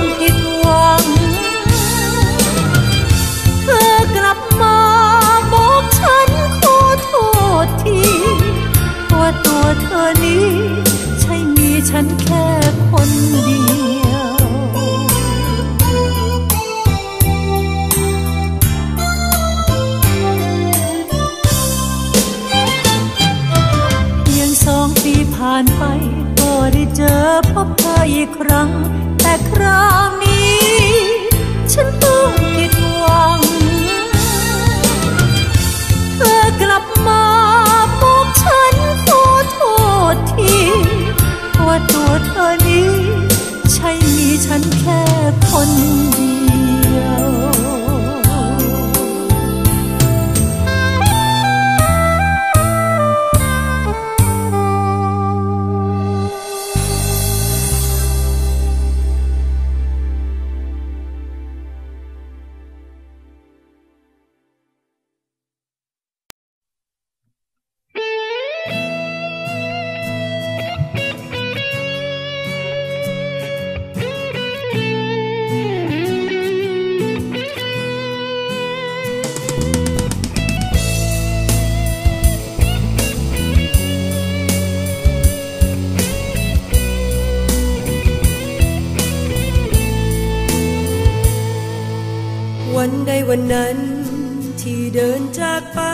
ผิดหวังเธอกลับมาบอกฉันขอโทษทีว่าตัวเธอนี้ใช่มีฉันแค่คนเดียวเพียงสองปีผ่านไปก็ได้เจอพบเธออีกครั้งแต่คราวนี้ฉันต้องผิดหวังเธอกลับมาบอกฉันขอโทษทีว่าตัวเธอนี้ใช่มีฉันแค่คนเดียววันใดวันนั้นที่เดินจากไป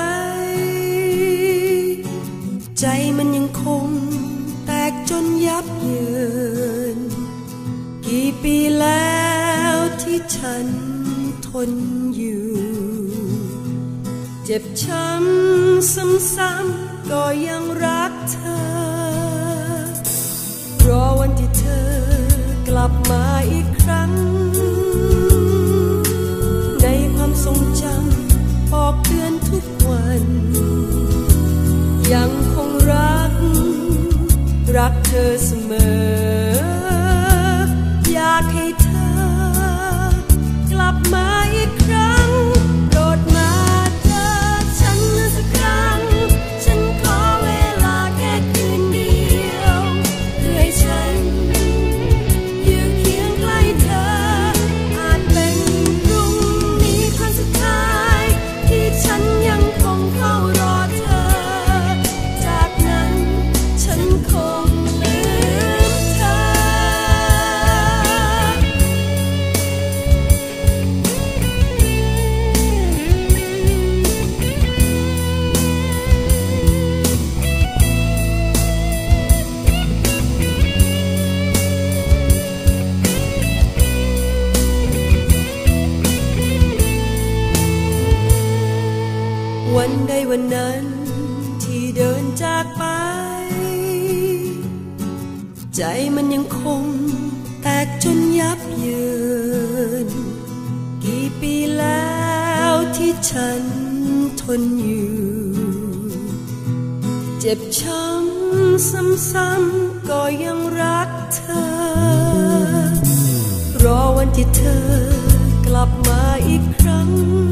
ใจมันยังคงแตกจนยับเยินกี่ปีแล้วที่ฉันทนอยู่เจ็บช้ำซ้ำๆก็ยังรักเธอรอวันที่เธอกลับมาอีกครั้งในความทรงจำบอกเตือนทุกวันยังคงรักรักเธอเสมออยากให้เธอกลับมาอีกครั้งโปรดมาเจอฉันสักครั้งฉันขอเวลาแค่คืนเดียวเพื่อให้ฉันอยู่เคียงใกล้เธออาจเป็นพรุ่งนี้ครั้งสุดท้ายที่ฉันยังคงเฝ้ารอเธอจากนั้นฉันคงลืมเธอวันใดวันนั้นที่เดินจากไปใจมันยังคงแตกจนยับเยินกี่ปีแล้วที่ฉันทนอยู่เจ็บช้ำซ้ำๆก็ยังรักเธอรอวันที่เธอกลับมาอีกครั้ง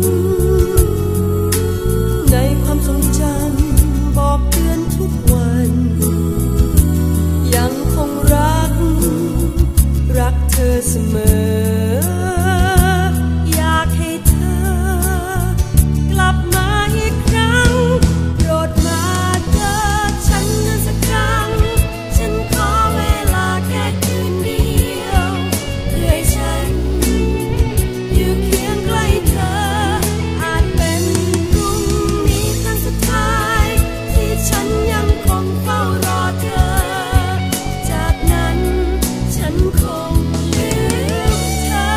ในความทรงจำบอกเตือนทุกวันยังคงรักรักเธอเสมออยากให้เธอกลับมาอีกครั้งโปรดมาเจอฉันสักครั้งฉันขอเวลาแค่คืนเดียวเพื่อให้ฉันอยู่เคียงใกล้เธออาจเป็นพรุ่งนี้ครั้งสุดท้ายที่ฉันยังคงเฝ้ารอเธอจากนั้นฉันคงลืมเธอ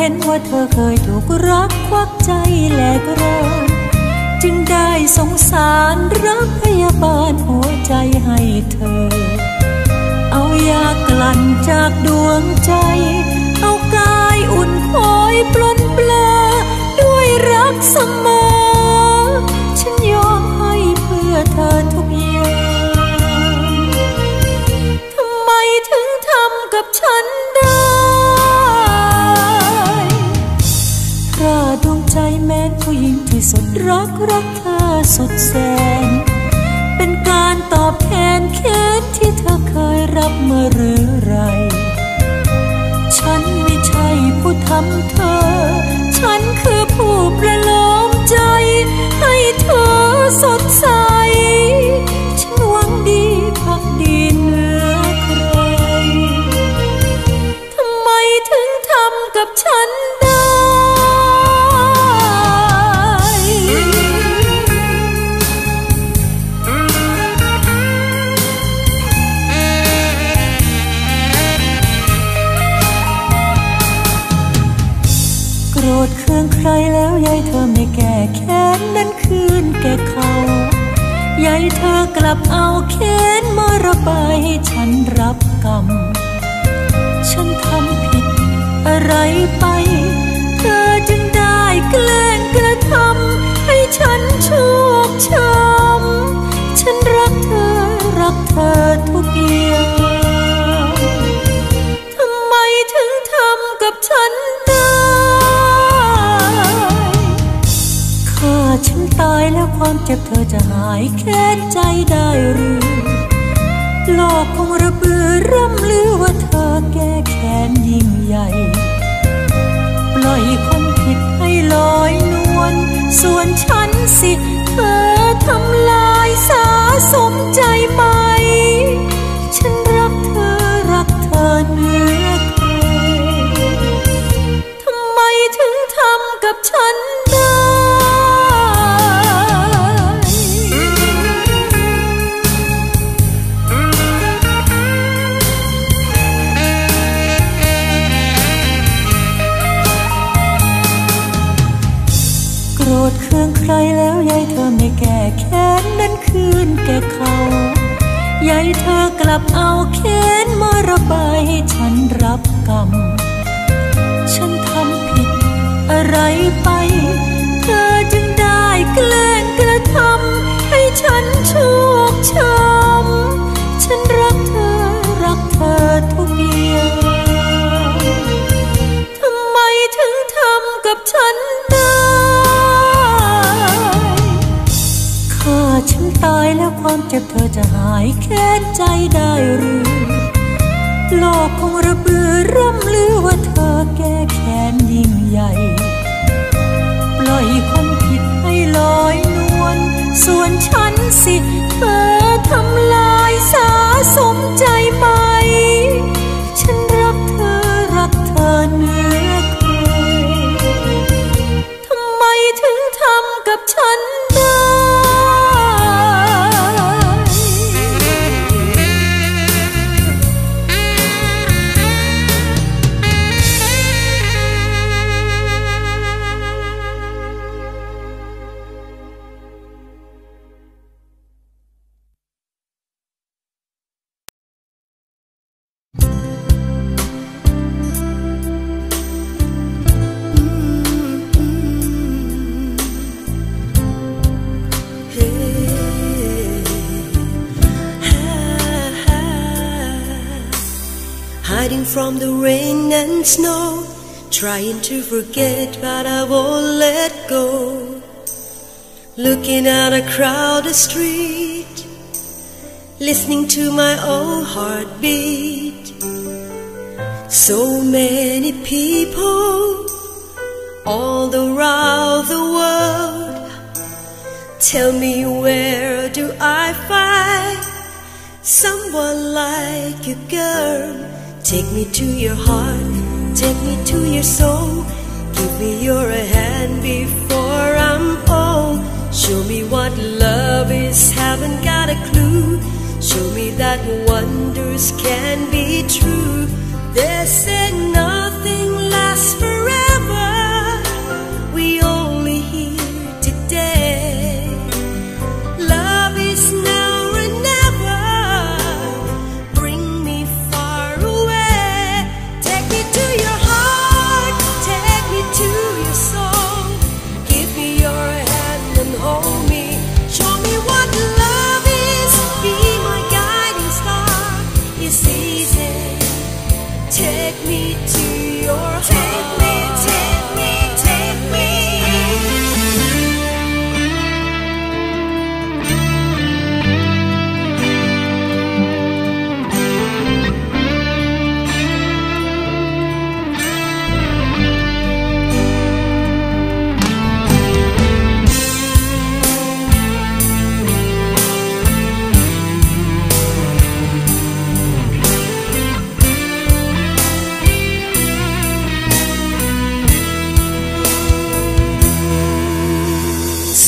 ห็นว่าเธอเคยถูกรักควักใจแหลกรานจึงได้สงสารรักพยาบาลหัวใจให้เธอเอายากลั่นจากดวงใจเอากายอุ่นคอยปลนเปลือด้วยรักเสมอฉันยอมให้เพื่อเธอทุกอย่างทำไมถึงทำกับฉันได้พระดวงใจแม้ผู้หญิงที่สุดรักรักเธอสุดแสนเป็นการตอบแทนแค้นที่เธอเคยรับมาหรือไรฉันไม่ใช่ผู้ทำเธอฉันคือผู้ประโลมใจให้เธอสดใสฉันหวังดีภักดีเหนือใครทำไมถึงทำกับฉันได้โกรธเคืองใครแล้วยายเธอไม่แก้แค้นนั้นคืนแก่เขายายเธอกลับเอาแค้นมาระบายให้ฉันรับกรรมฉันทำผิดอะไรไปเธอจึงได้แกล้งกระทำให้ฉันโชคช้ำฉันรักเธอรักเธอทุกอย่างทำไมถึงทำกับฉันได้ฉันตายแล้วความเจ็บเธอจะหายแค้นใจได้หรือโลกคงระเบือร่ำลือว่าเธอแก้แค้นยิ่งใหญ่ปล่อยคนผิดให้ลอยนวลส่วนฉันสิเธอทำลายสาสมใจไหมฉันรักเธอรักเธอเหนือใครทำไมถึงทำกับฉันได้โกรธเคืองใครแล้วยายเธอไม่แก้แค้นนั้นคืนแก่เขายายเธอกลับเอาแค้นมาระบายให้ฉันรับกรรมฉันทำผิดอะไรไปเธอจึงได้แกล้งกระทำให้ฉันโชคช้ำฉันรักเธอรักเธอทุกอย่างทำไมถึงทำกับฉันได้ฉันตายแล้วความเจ็บเธอจะหายแค้นใจได้หรือโลกคงระเบือร่ำลือว่าเธอแก้แค้นยิ่งใหญ่ปล่อยคนผิดให้ลอยนวลส่วนฉันสิเธอทำลายสาสมใจไหมฉันรักเธอรักเธอเหนือใครทำไมถึงทำกับฉันได้ hiding from the rain and snow, trying to forget but I won't let go. Looking at a crowded street, listening to my own heartbeat. So many people all around the world. Tell me, where do I find someone like you, girl? Take me to your heart, take me to your soul. Give me your hand before I'm old. Show me what love is, haven't got a clue. Show me that wonders can be true. They say nothing lasts forever.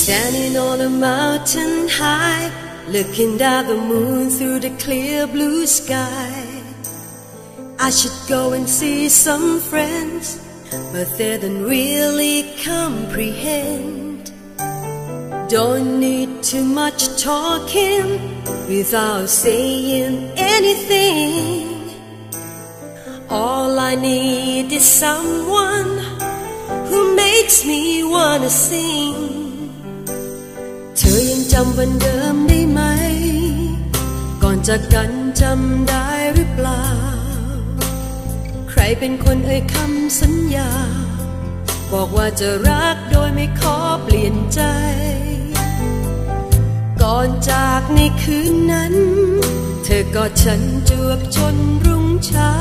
Standing on a mountain high, looking down the moon through the clear blue sky. I should go and see some friends, but they don't really comprehend. Don't need too much talking without saying anything. All I need is someone who makes me wanna sing. เธอยังจำวันเดิมได้ไหมก่อนจากกันจำได้หรือเปล่าใครเป็นคนเอ่ยคำสัญญาบอกว่าจะรักโดยไม่ขอเปลี่ยนใจก่อนจากในคืนนั้นเธอกอดฉันจวบจนรุ่งเช้า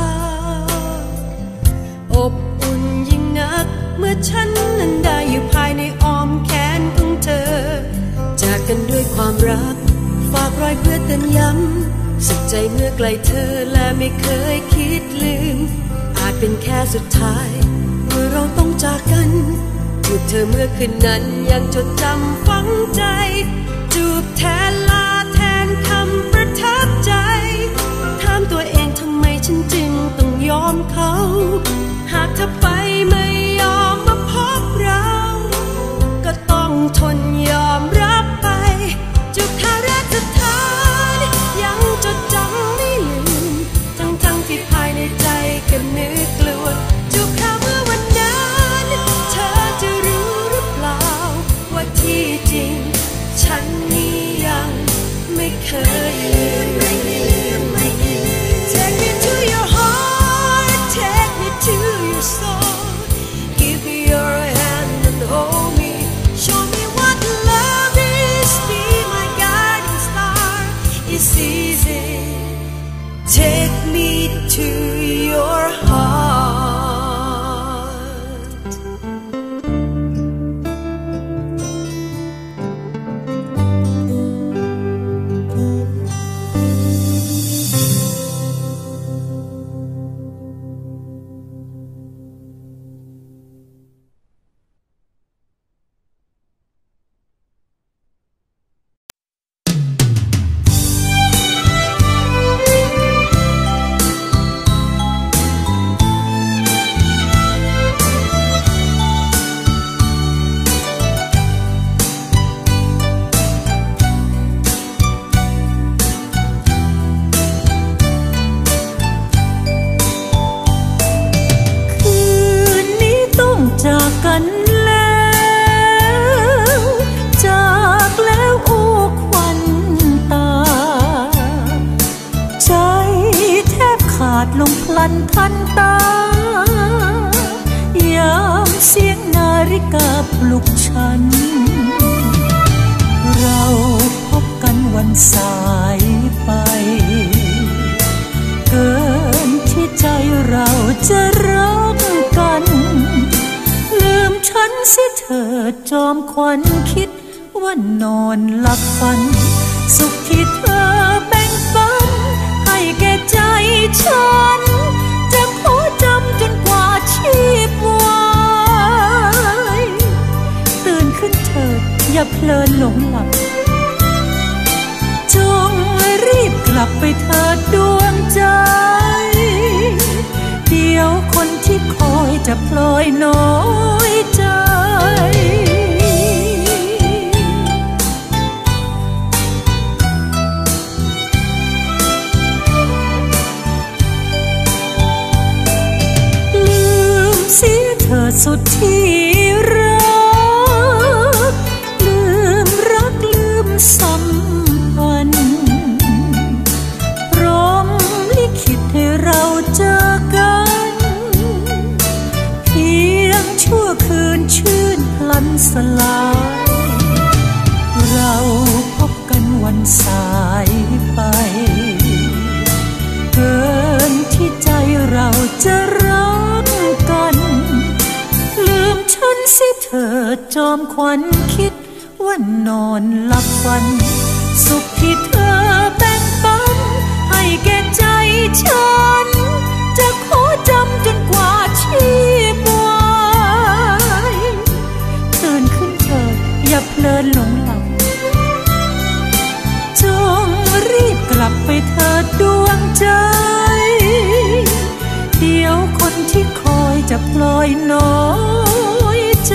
อบอุ่นยิ่งนักเมื่อฉันนั้นได้อยู่ภายในอ้อมแขนของเธอจากกันด้วยความรักฝากรอยเพื่อเตือนย้ำสุขใจเมื่อไกลเธอและไม่เคยคิดลืมอาจเป็นแค่สุดท้ายเมื่อเราต้องจากกันจูบเธอเมื่อคืนนั้นยังจดจำฝังใจจูบแทนลาแทนคำประทับใจถามตัวเองทำไมฉันจึงต้องยอมเขาหากเธอไปไม่ยอมมาพบเราก็ต้องทนยอมรับไปจูบครั้งแรกสุดท้ายยังจดจำไม่ลืมทั้งทั้งที่ภายในใจก็นึกกลัวจูบครั้งเมื่อวันนั้นเธอจะรู้หรือเปล่าว่าที่จริงฉันนี้ยังไม่เคยลืม Take me to your heart, take me to your soul. Give me your hand and hold me. Show me what love is. Be my guiding star. It's easy. Take me to your heart. จากกันแล้วจากแล้วโอ้ควันตาใจแทบขาดลงพลันทันตายามเสียงนาฬิกาปลุกฉันเราพบกันวันสายไปเกินที่ใจเราจะรักกันลืมฉันสิเธอจอมขวัญคิดว่านอนหลับฝันสุขที่เธอแบ่งปันให้แก่ใจฉันจะขอจำจนกว่าชีพวายตื่นขึ้นเถิดอย่าเพลินหลงหลับจงรีบกลับไปเถิดดวงใจเดี๋ยวคนที่คอยจะพลอยน้อยใจลืมเสียเธอสุดที่รักลืมรักลืมสัมพันธ์พร้อมลิขิตให้เราเจอกันเพียงชั่วคืนชื่นพลันสลายเราพบกันวันสายไปเกินที่ใจเราจะรักกันลืมฉันสิเธอจอมขวัญคิดว่านอนหลับฝันสุขที่เธอแบ่งปันให้แก่ใจฉันจะขอจำจนกว่าชีพวายตื่นขึ้นเถิดอย่าเพลินหลงหลับจงรีบกลับไปเถิดดวงใจเดี๋ยวคนที่คอยจะพลอยน้อยใจ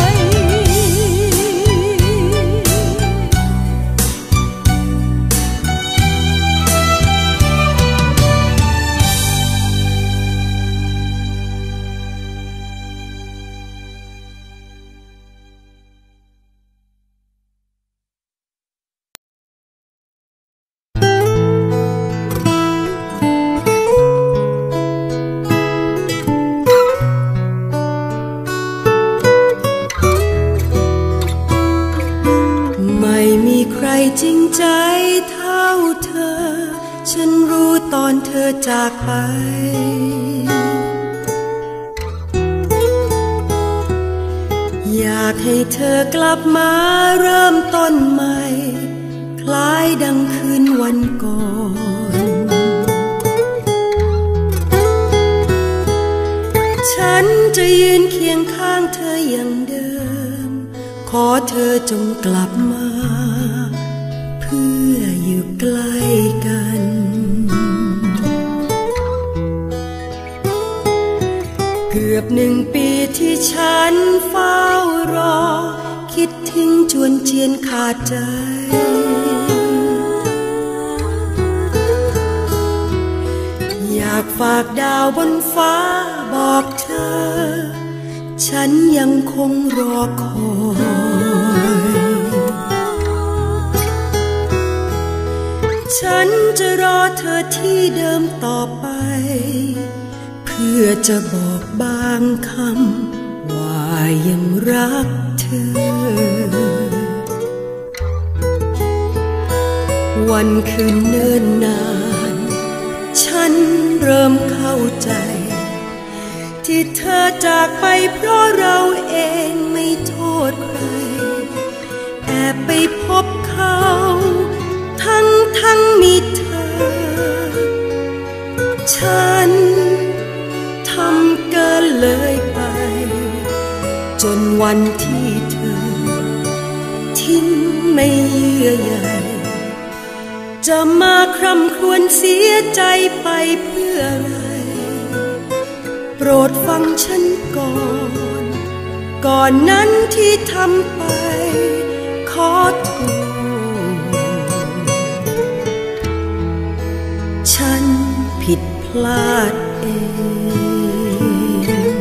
จริงใจเท่าเธอฉันรู้ตอนเธอจากไปอยากให้เธอกลับมาเริ่มต้นใหม่คล้ายดังคืนวันก่อนฉันจะยืนเคียงข้างเธออย่างเดิมขอเธอจงกลับมาเพื่ออยู่ใกล้กันเกือบหนึ่งปีที่ฉันเฝ้ารอคิดถึงจวนเจียนขาดใจอยากฝากดาวบนฟ้าบอกเธอฉันยังคงรอคอยฉันจะรอเธอที่เดิมต่อไปเพื่อจะบอกบางคำว่ายังรักเธอวันคืนเนิ่นนานฉันเริ่มเข้าใจที่เธอจากไปเพราะเราเองไม่โทษใครแอบไปพบเขาทั้งทั้งมีเธอฉันทำเกินเลยไปจนวันที่เธอทิ้งไม่เยื่อใยจะมาคร่ำครวญเสียใจไปเพื่ออะไรโปรดฟังฉันก่อนก่อนนั้นที่ทำไปขอโทษฉันผิดพลาดเอง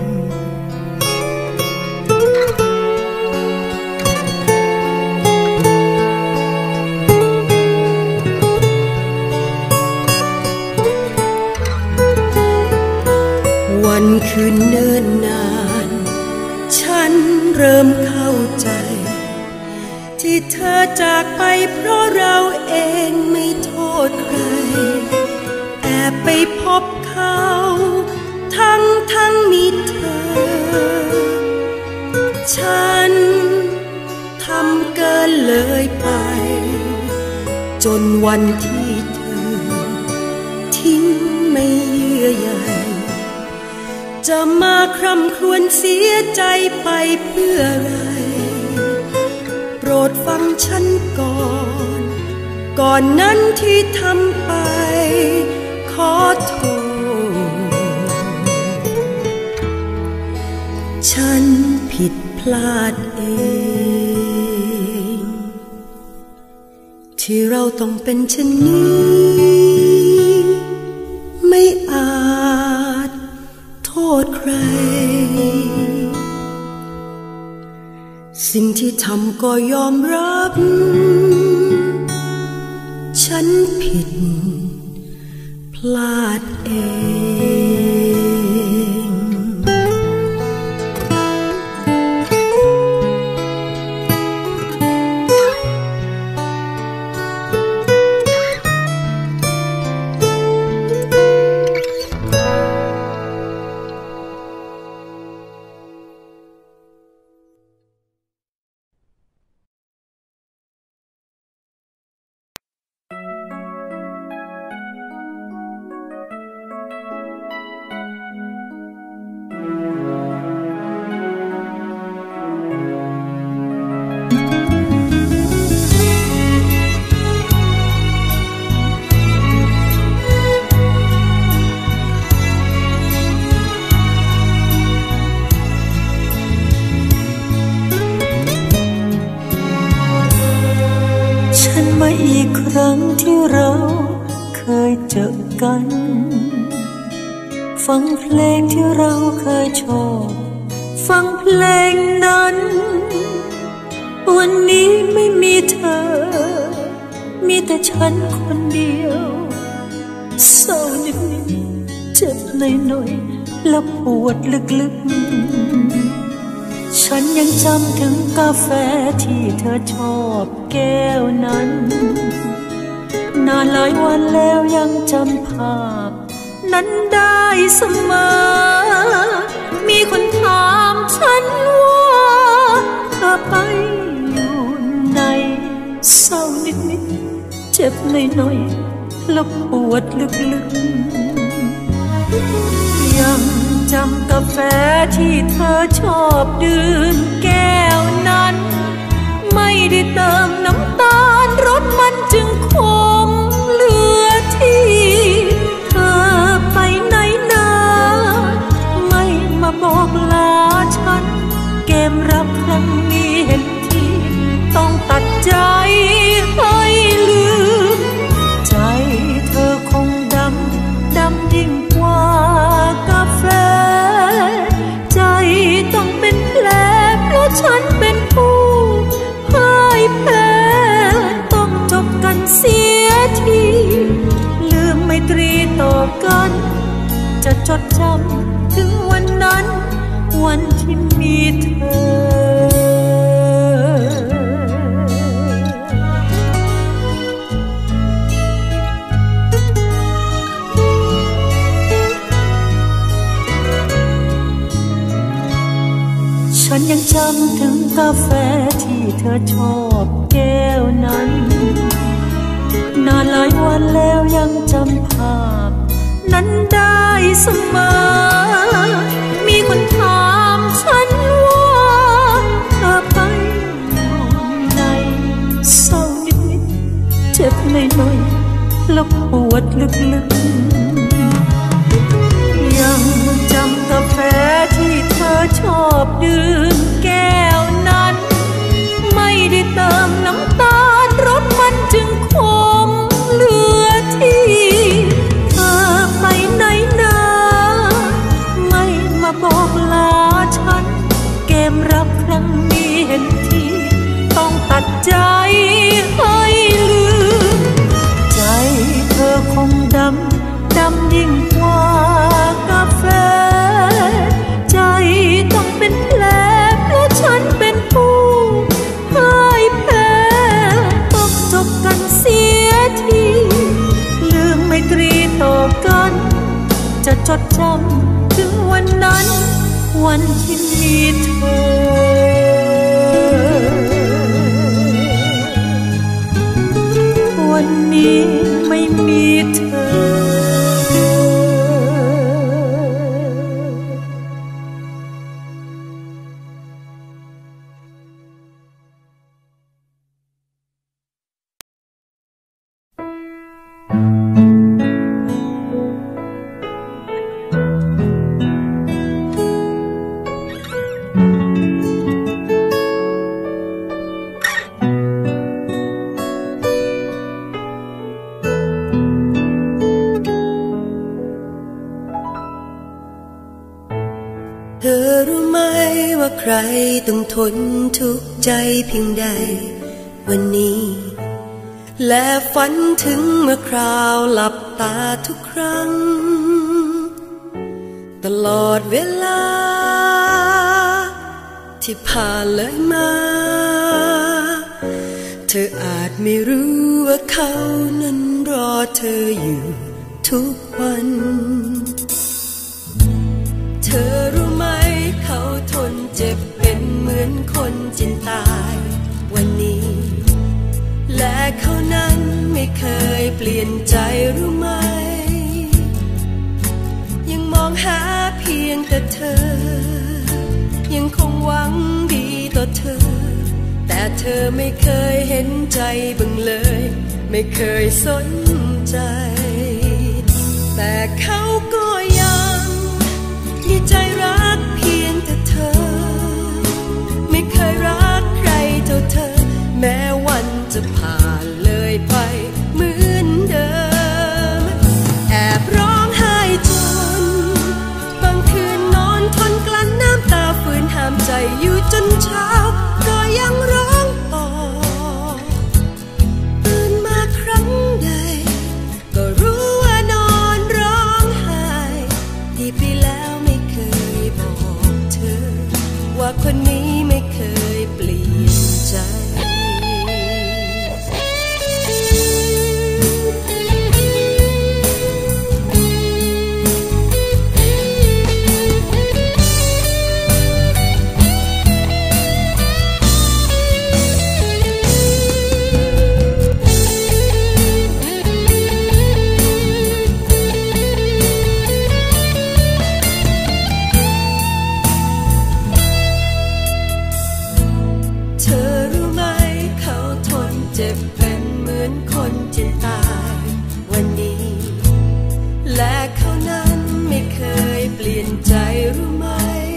วันคืนเนิ่นนานฉันเริ่มเข้าใจที่เธอจากไปเพราะเราเองไม่โทษใครแอบไปพบเขาทั้งทั้งมีเธอฉันทำเกินเลยไปจนวันที่เธอทิ้งไม่เยื่อใยจะมาคร่ำครวญเสียใจไปเพื่ออะไรโปรดฟังฉันก่อนก่อนนั้นที่ทำไปขอโทษฉันผิดพลาดเองที่เราต้องเป็นเช่นนี้ไม่อาจโทษใครสิ่งที่ทำก็ยอมรับฉันผิดพลาดเองอีกครั้งที่เราเคยเจอกันฟังเพลงที่เราเคยชอบฟังเพลงนั้นวันนี้ไม่มีเธอมีแต่ฉันคนเดียวเศร้านิดๆเจ็บหน่อยๆและปวดลึกๆฉันยังจำถึงกาแฟที่เธอชอบแก้วนั้นนานหลายวันแล้วยังจำภาพนั้นได้เสมอมีคนถามฉันว่าเธอไปอยู่ไหนเศร้านิดๆเจ็บหน่อยๆแล้วปวดลึกๆยังจำกาแฟที่เธอชอบดื่มแก้วนั้นไม่ได้เติมน้ำตาลรสมันจึงขมเหลือที่เธอไปไหนนาไม่มาบอกลาฉันเกมรักครั้งนี้เห็นทีต้องตัดใจให้ลืมใจเธอคงดำดำยิ่งกว่ากาแฟใจต้องเป็นแผลเพราะฉันเป็นผู้พ่ายแพ้ต้องจบกันเสียทีลืมไมตรีต่อกันจะจดจำถึงวันนั้นวันที่มีเธอฉันยังจำถึงกาแฟที่เธอชอบแก้วนั้นนานหลายวันแล้วยังจำภาพนั้นได้เสมอมีคนถามฉันว่าเธอไปอยู่ไหนเศร้านิดๆเจ็บหน่อยๆแล้วปวดลึกๆยังจำกาแฟที่เธอชอบดื่มแก้วนั้นไม่ได้เติมน้ำตาลรสมันจึงขมเหลือที่เธอไปไหนนาไม่มาบอกลาฉันเกมรักครั้งนี้เห็นทีต้องตัดใจให้ลืมใจเธอคงดำดำยิ่งกว่ากาแฟใจต้องเป็นแผลเพราะฉันเป็นผู้พ่ายแพ้ต้องจบกันเสียทีลืมไมตรีต่อกันจะจดจำถึงวันนั้นวันที่มีเธอวันนี้ไม่มีเธอเธอรู้ไหมว่าใครต้องทนทุกข์ใจเพียงใดวันนี้และฝันถึงเมื่อคราวหลับตาทุกครั้งตลอดเวลาที่ผ่านเลยมาเธออาจไม่รู้ว่าเขานั้นรอเธออยู่ทุกวันเธอรู้ไหมเขาทนเจ็บเป็นเหมือนคนจินตายวันนี้และเขานั้นไม่เคยเปลี่ยนใจรู้ไหมยังมองหาเพียงแต่เธอยังคงหวังดีต่อเธอแต่เธอไม่เคยเห็นใจบ้างเลยไม่เคยสนใจแต่เขาก็ยังมีใจรักเพียงแต่เธอไม่เคยรักใครเท่าเธอแม้วันจะผ่านเลยไปนตายวันนี้และเขานั้นไม่เคยเปลี่ยนใจรู้ไหม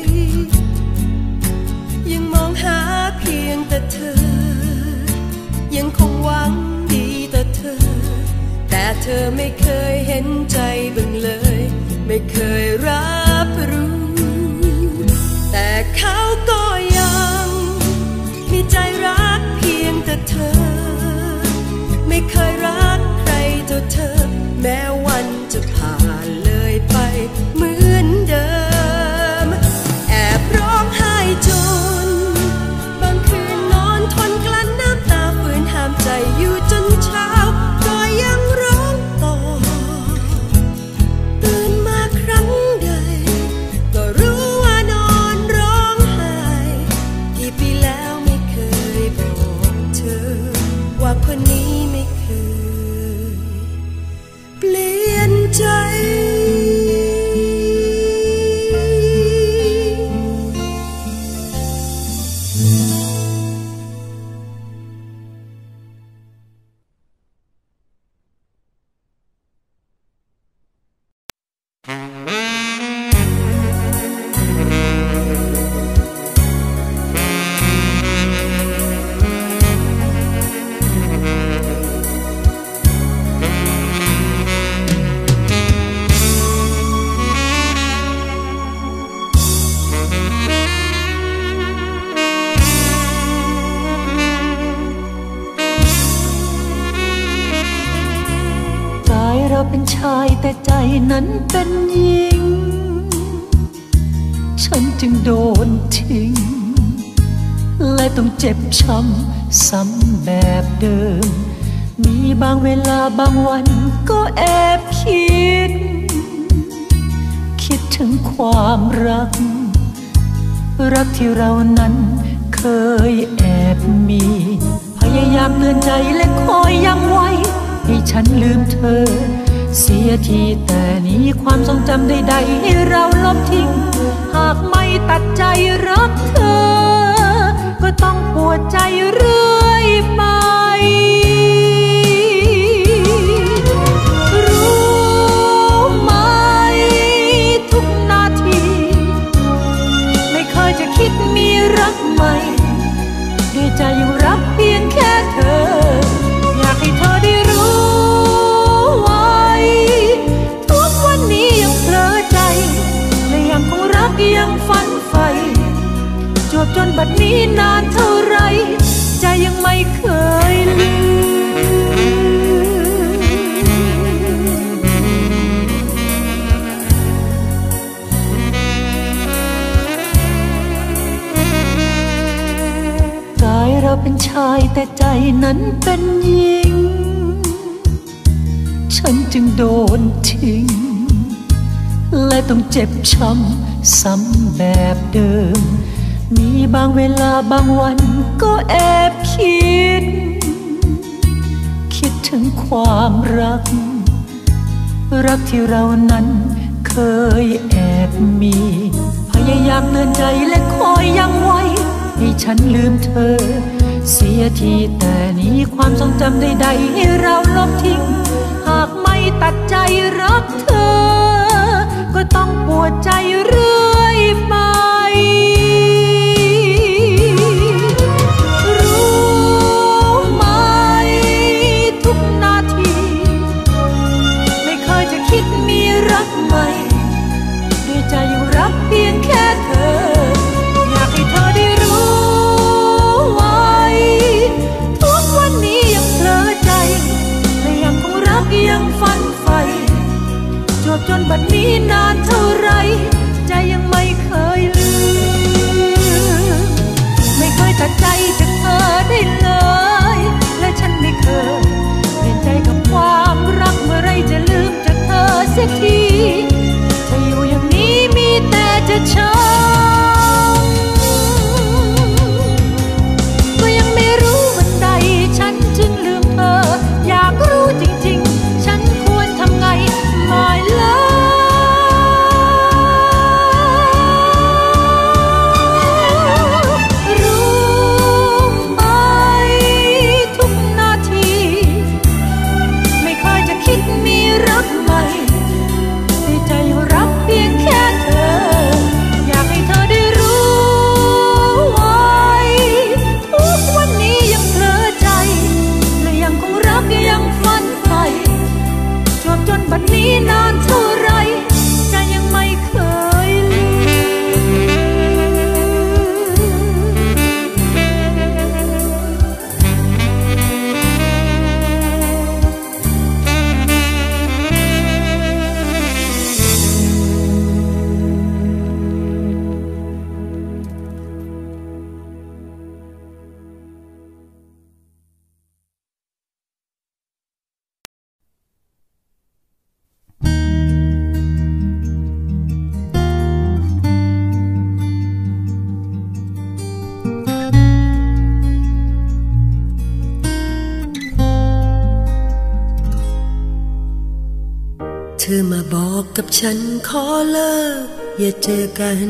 ยังมองหาเพียงแต่เธอยังคงหวังดีต่อเธอแต่เธอไม่เคยเห็นใจบ้างเลยไม่เคยรับรู้แต่เขาก็ยังมีใจรักเพียงแต่เธอไม่เคยรักใครเท่าเธอแม้วันจะผ่านเลยไปเหมือนเดิมแอบร้องไห้จนบางคืนนอนทนกลั้นน้ำตาฝืนห้ามใจอยู่จนเช้าก็ยังร้องต่อตื่นมาครั้งใดก็รู้ว่านอนร้องไห้กี่ปีแล้วไม่เคยบอกเธอว่าคนนี้ไม่เคยเปลี่ยนใจเป็นชายแต่ใจนั้นเป็นหญิงฉันจึงโดนทิ้งและต้องเจ็บช้ำซ้ำแบบเดิมมีบางเวลาบางวันก็แอบคิดคิดถึงความรักรักที่เรานั้นเคยแอบมีพยายามเตือนใจและคอยย้ำไว้ให้ฉันลืมเธอเสียทีแต่นี้ความทรงจำใดๆให้เราลบทิ้งหากไม่ตัดใจรักเธอก็ต้องปวดใจเรื่อยไปรู้ไหมทุกนาทีไม่เคยจะคิดมีรักใหม่ด้วยใจยังรักเพียงแค่เธออยากให้เธอได้รู้ยังฝันใฝ่จวบจนบัดนี้นานเท่าไรใจยังไม่เคยลืมกายเราเป็นชายแต่ใจนั้นเป็นหญิงฉันจึงโดนทิ้งและต้องเจ็บช้ำซ้ำแบบเดิมมีบางเวลาบางวันก็แอบคิดคิดถึงความรักรักที่เรานั้นเคยแอบมีพยายามเตือนใจและคอยย้ำไว้ให้ฉันลืมเธอเสียทีแต่นี้ความทรงจำใดๆให้เราลบทิ้งหากไม่ตัดใจรักเธอก็ต้องปวดใจเรื่อยไปรู้ไหมทุกนาทีไม่เคยจะคิดมีรักใหม่ด้วยใจยังรักเพียงแค่เธออยากให้เธอได้รู้ไว้ทุกวันนี้ยังเผลอใจและยังคงรักยังฝันใฝ่จวบจนบัดนี้นานเท่าไรใจธอมาบอกกับฉันขอเลิกอย่าเจอกัน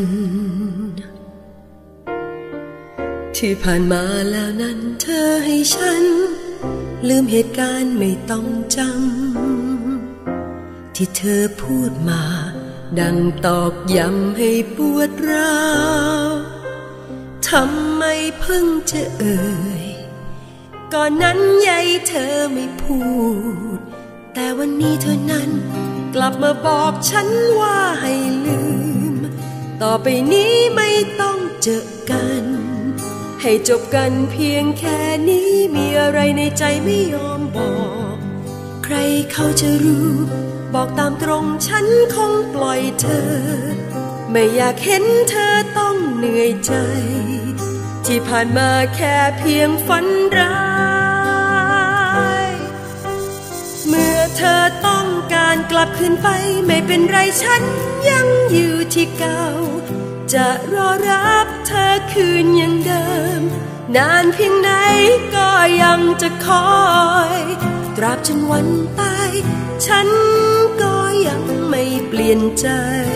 ที่ผ่านมาแล้วนั้นเธอให้ฉันลืมเหตุการณ์ไม่ต้องจำที่เธอพูดมาดังตอกย้ำให้ปวดร้าวทำไมเพิ่งจะเอ่ยก่อนนั้นยายเธอไม่พูดแต่วันนี้เธอนั้นกลับมาบอกฉันว่าให้ลืมต่อไปนี้ไม่ต้องเจอกันให้จบกันเพียงแค่นี้มีอะไรในใจไม่ยอมบอกใครเขาจะรู้บอกตามตรงฉันคงปล่อยเธอไม่อยากเห็นเธอต้องเหนื่อยใจที่ผ่านมาแค่เพียงฝันร้ายเมื่อเธอต้องการกลับคืนไปไม่เป็นไรฉันยังอยู่ที่เก่าจะรอรับเธอคืนอย่างเดิมนานเพียงไหนก็ยังจะคอยตราบจนวันตายฉันก็ยังไม่เปลี่ยนใจ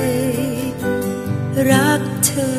รักเธอ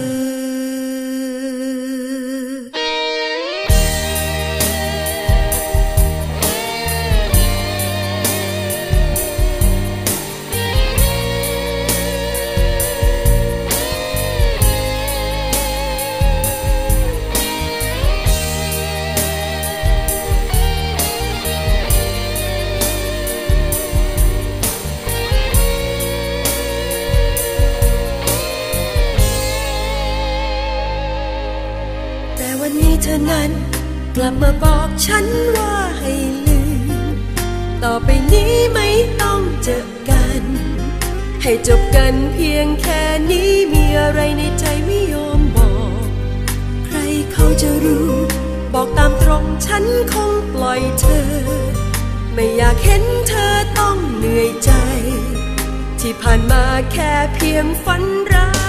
เธอนั้นกลับมาบอกฉันว่าให้ลืมต่อไปนี้ไม่ต้องเจอกันให้จบกันเพียงแค่นี้มีอะไรในใจไม่ยอมบอกใครเขาจะรู้บอกตามตรงฉันคงปล่อยเธอไม่อยากเห็นเธอต้องเหนื่อยใจที่ผ่านมาแค่เพียงฝันร้าย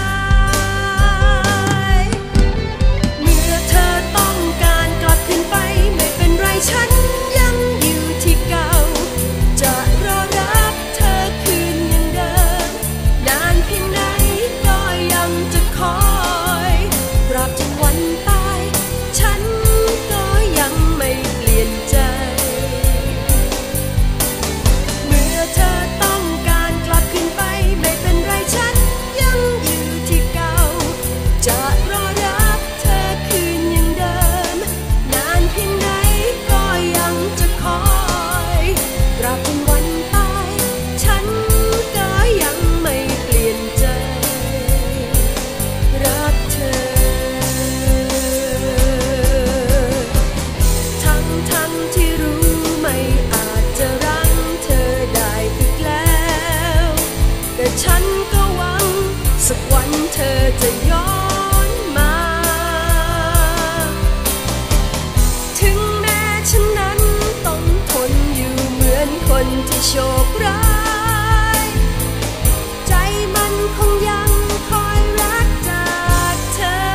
ฉันยังอยู่ที่เก่าจะรอรับเธอคืนอย่างเดิมนานเพียงไหนก็ยังจะคอยตราบจนวันตายฉันก็ยังไม่เปลี่ยนใจเมื่อเธอต้องการกลับคืนไปไม่เป็นไรฉันยังอยู่ที่เก่าจะรอรับเธอคืนอย่างเดิมนานเพียงไหนยังจะคอยตราบจนวันตายฉันก็ยังไม่เปลี่ยนใจรักเธอทั้งทั้งที่รู้ไม่อาจจะรั้งเธอได้อีกแล้วแต่ฉันก็หวังสักวันเธอจะย้อนมาถึงแม้ฉันนั้นต้องทนอยู่เหมือนคนที่โชคร้ายใจมันคงยังคอยรักจากเธอ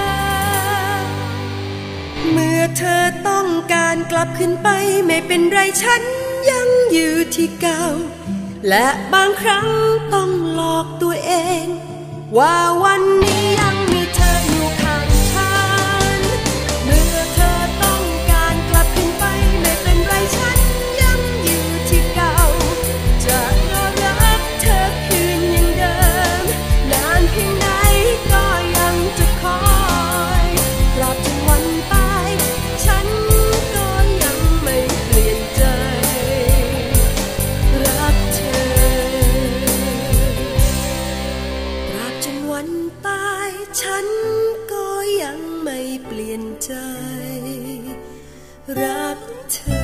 เมื่อเธอต้องการกลับคืนไปไม่เป็นไรฉันยังอยู่ที่เก่าและบางครั้งต้องหลอกตัวเองว่าวันนี้ยังมีเธออยู่ข้างฉันเมื่อเธอต้องการกลับคืนไปไม่เป็นไรฉันยังอยู่ที่เก่าจะรอรับเธอคืนอย่างเดิมนานเพียงไหนก็ยังจะคอยตราบจนวันตายฉันก็ยังไม่เปลี่ยนใจรักเธอตราบจนวันตายฉันก็ยังไม่เปลี่ยนใจรักเธอ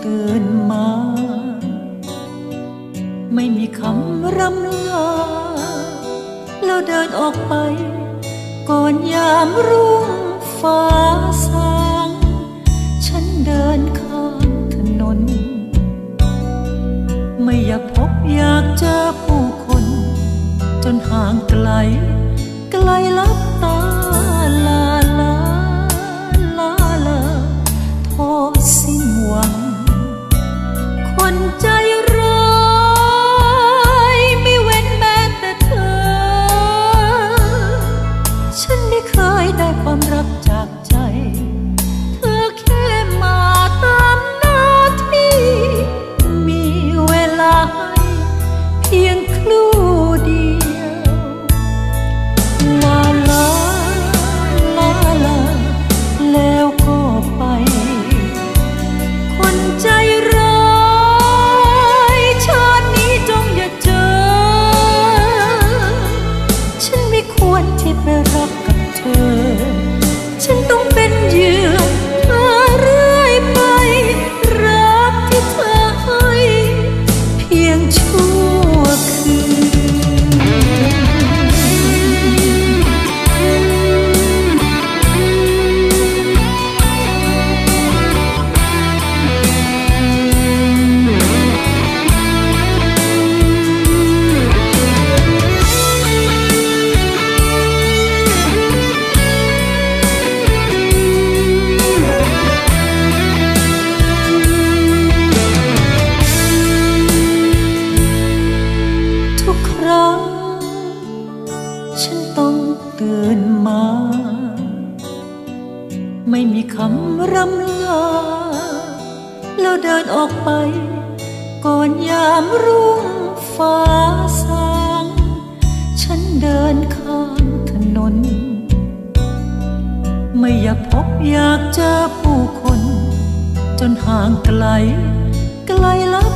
ตื่นมาไม่มีคำร่ำลาแล้วเดินออกไปก่อนยามรุ่งฟ้าสางฉันเดินข้ามถนนไม่อยากพบอยากเจอผู้คนจนห่างไกลไกลลับตาลาลาลาลาทอดสิ้นหวังคนใจร้ายไม่เว้นแม้แต่เธอฉันไม่เคยได้ความรักจากใจเธอแค่มาตามหน้าที่มีเวลาให้เพียงครู่เดียวลาลาลาลาแล้วก็ไปคนใจร้ายชาตินี้จงอย่าเจอฉันไม่ควรที่ไปรักกับเธอฉันต้องเป็นเหยื่อเธอเรื่อยไปรักที่เธอให้เพียงชั่วคืนฉันต้องตื่นมาไม่มีคำร่ำลาแล้วเดินออกไปก่อนยามรุ่งฟ้าสางฉันเดินข้ามถนนไม่อยากพบอยากเจอผู้คนจนห่างไกลไกลลับ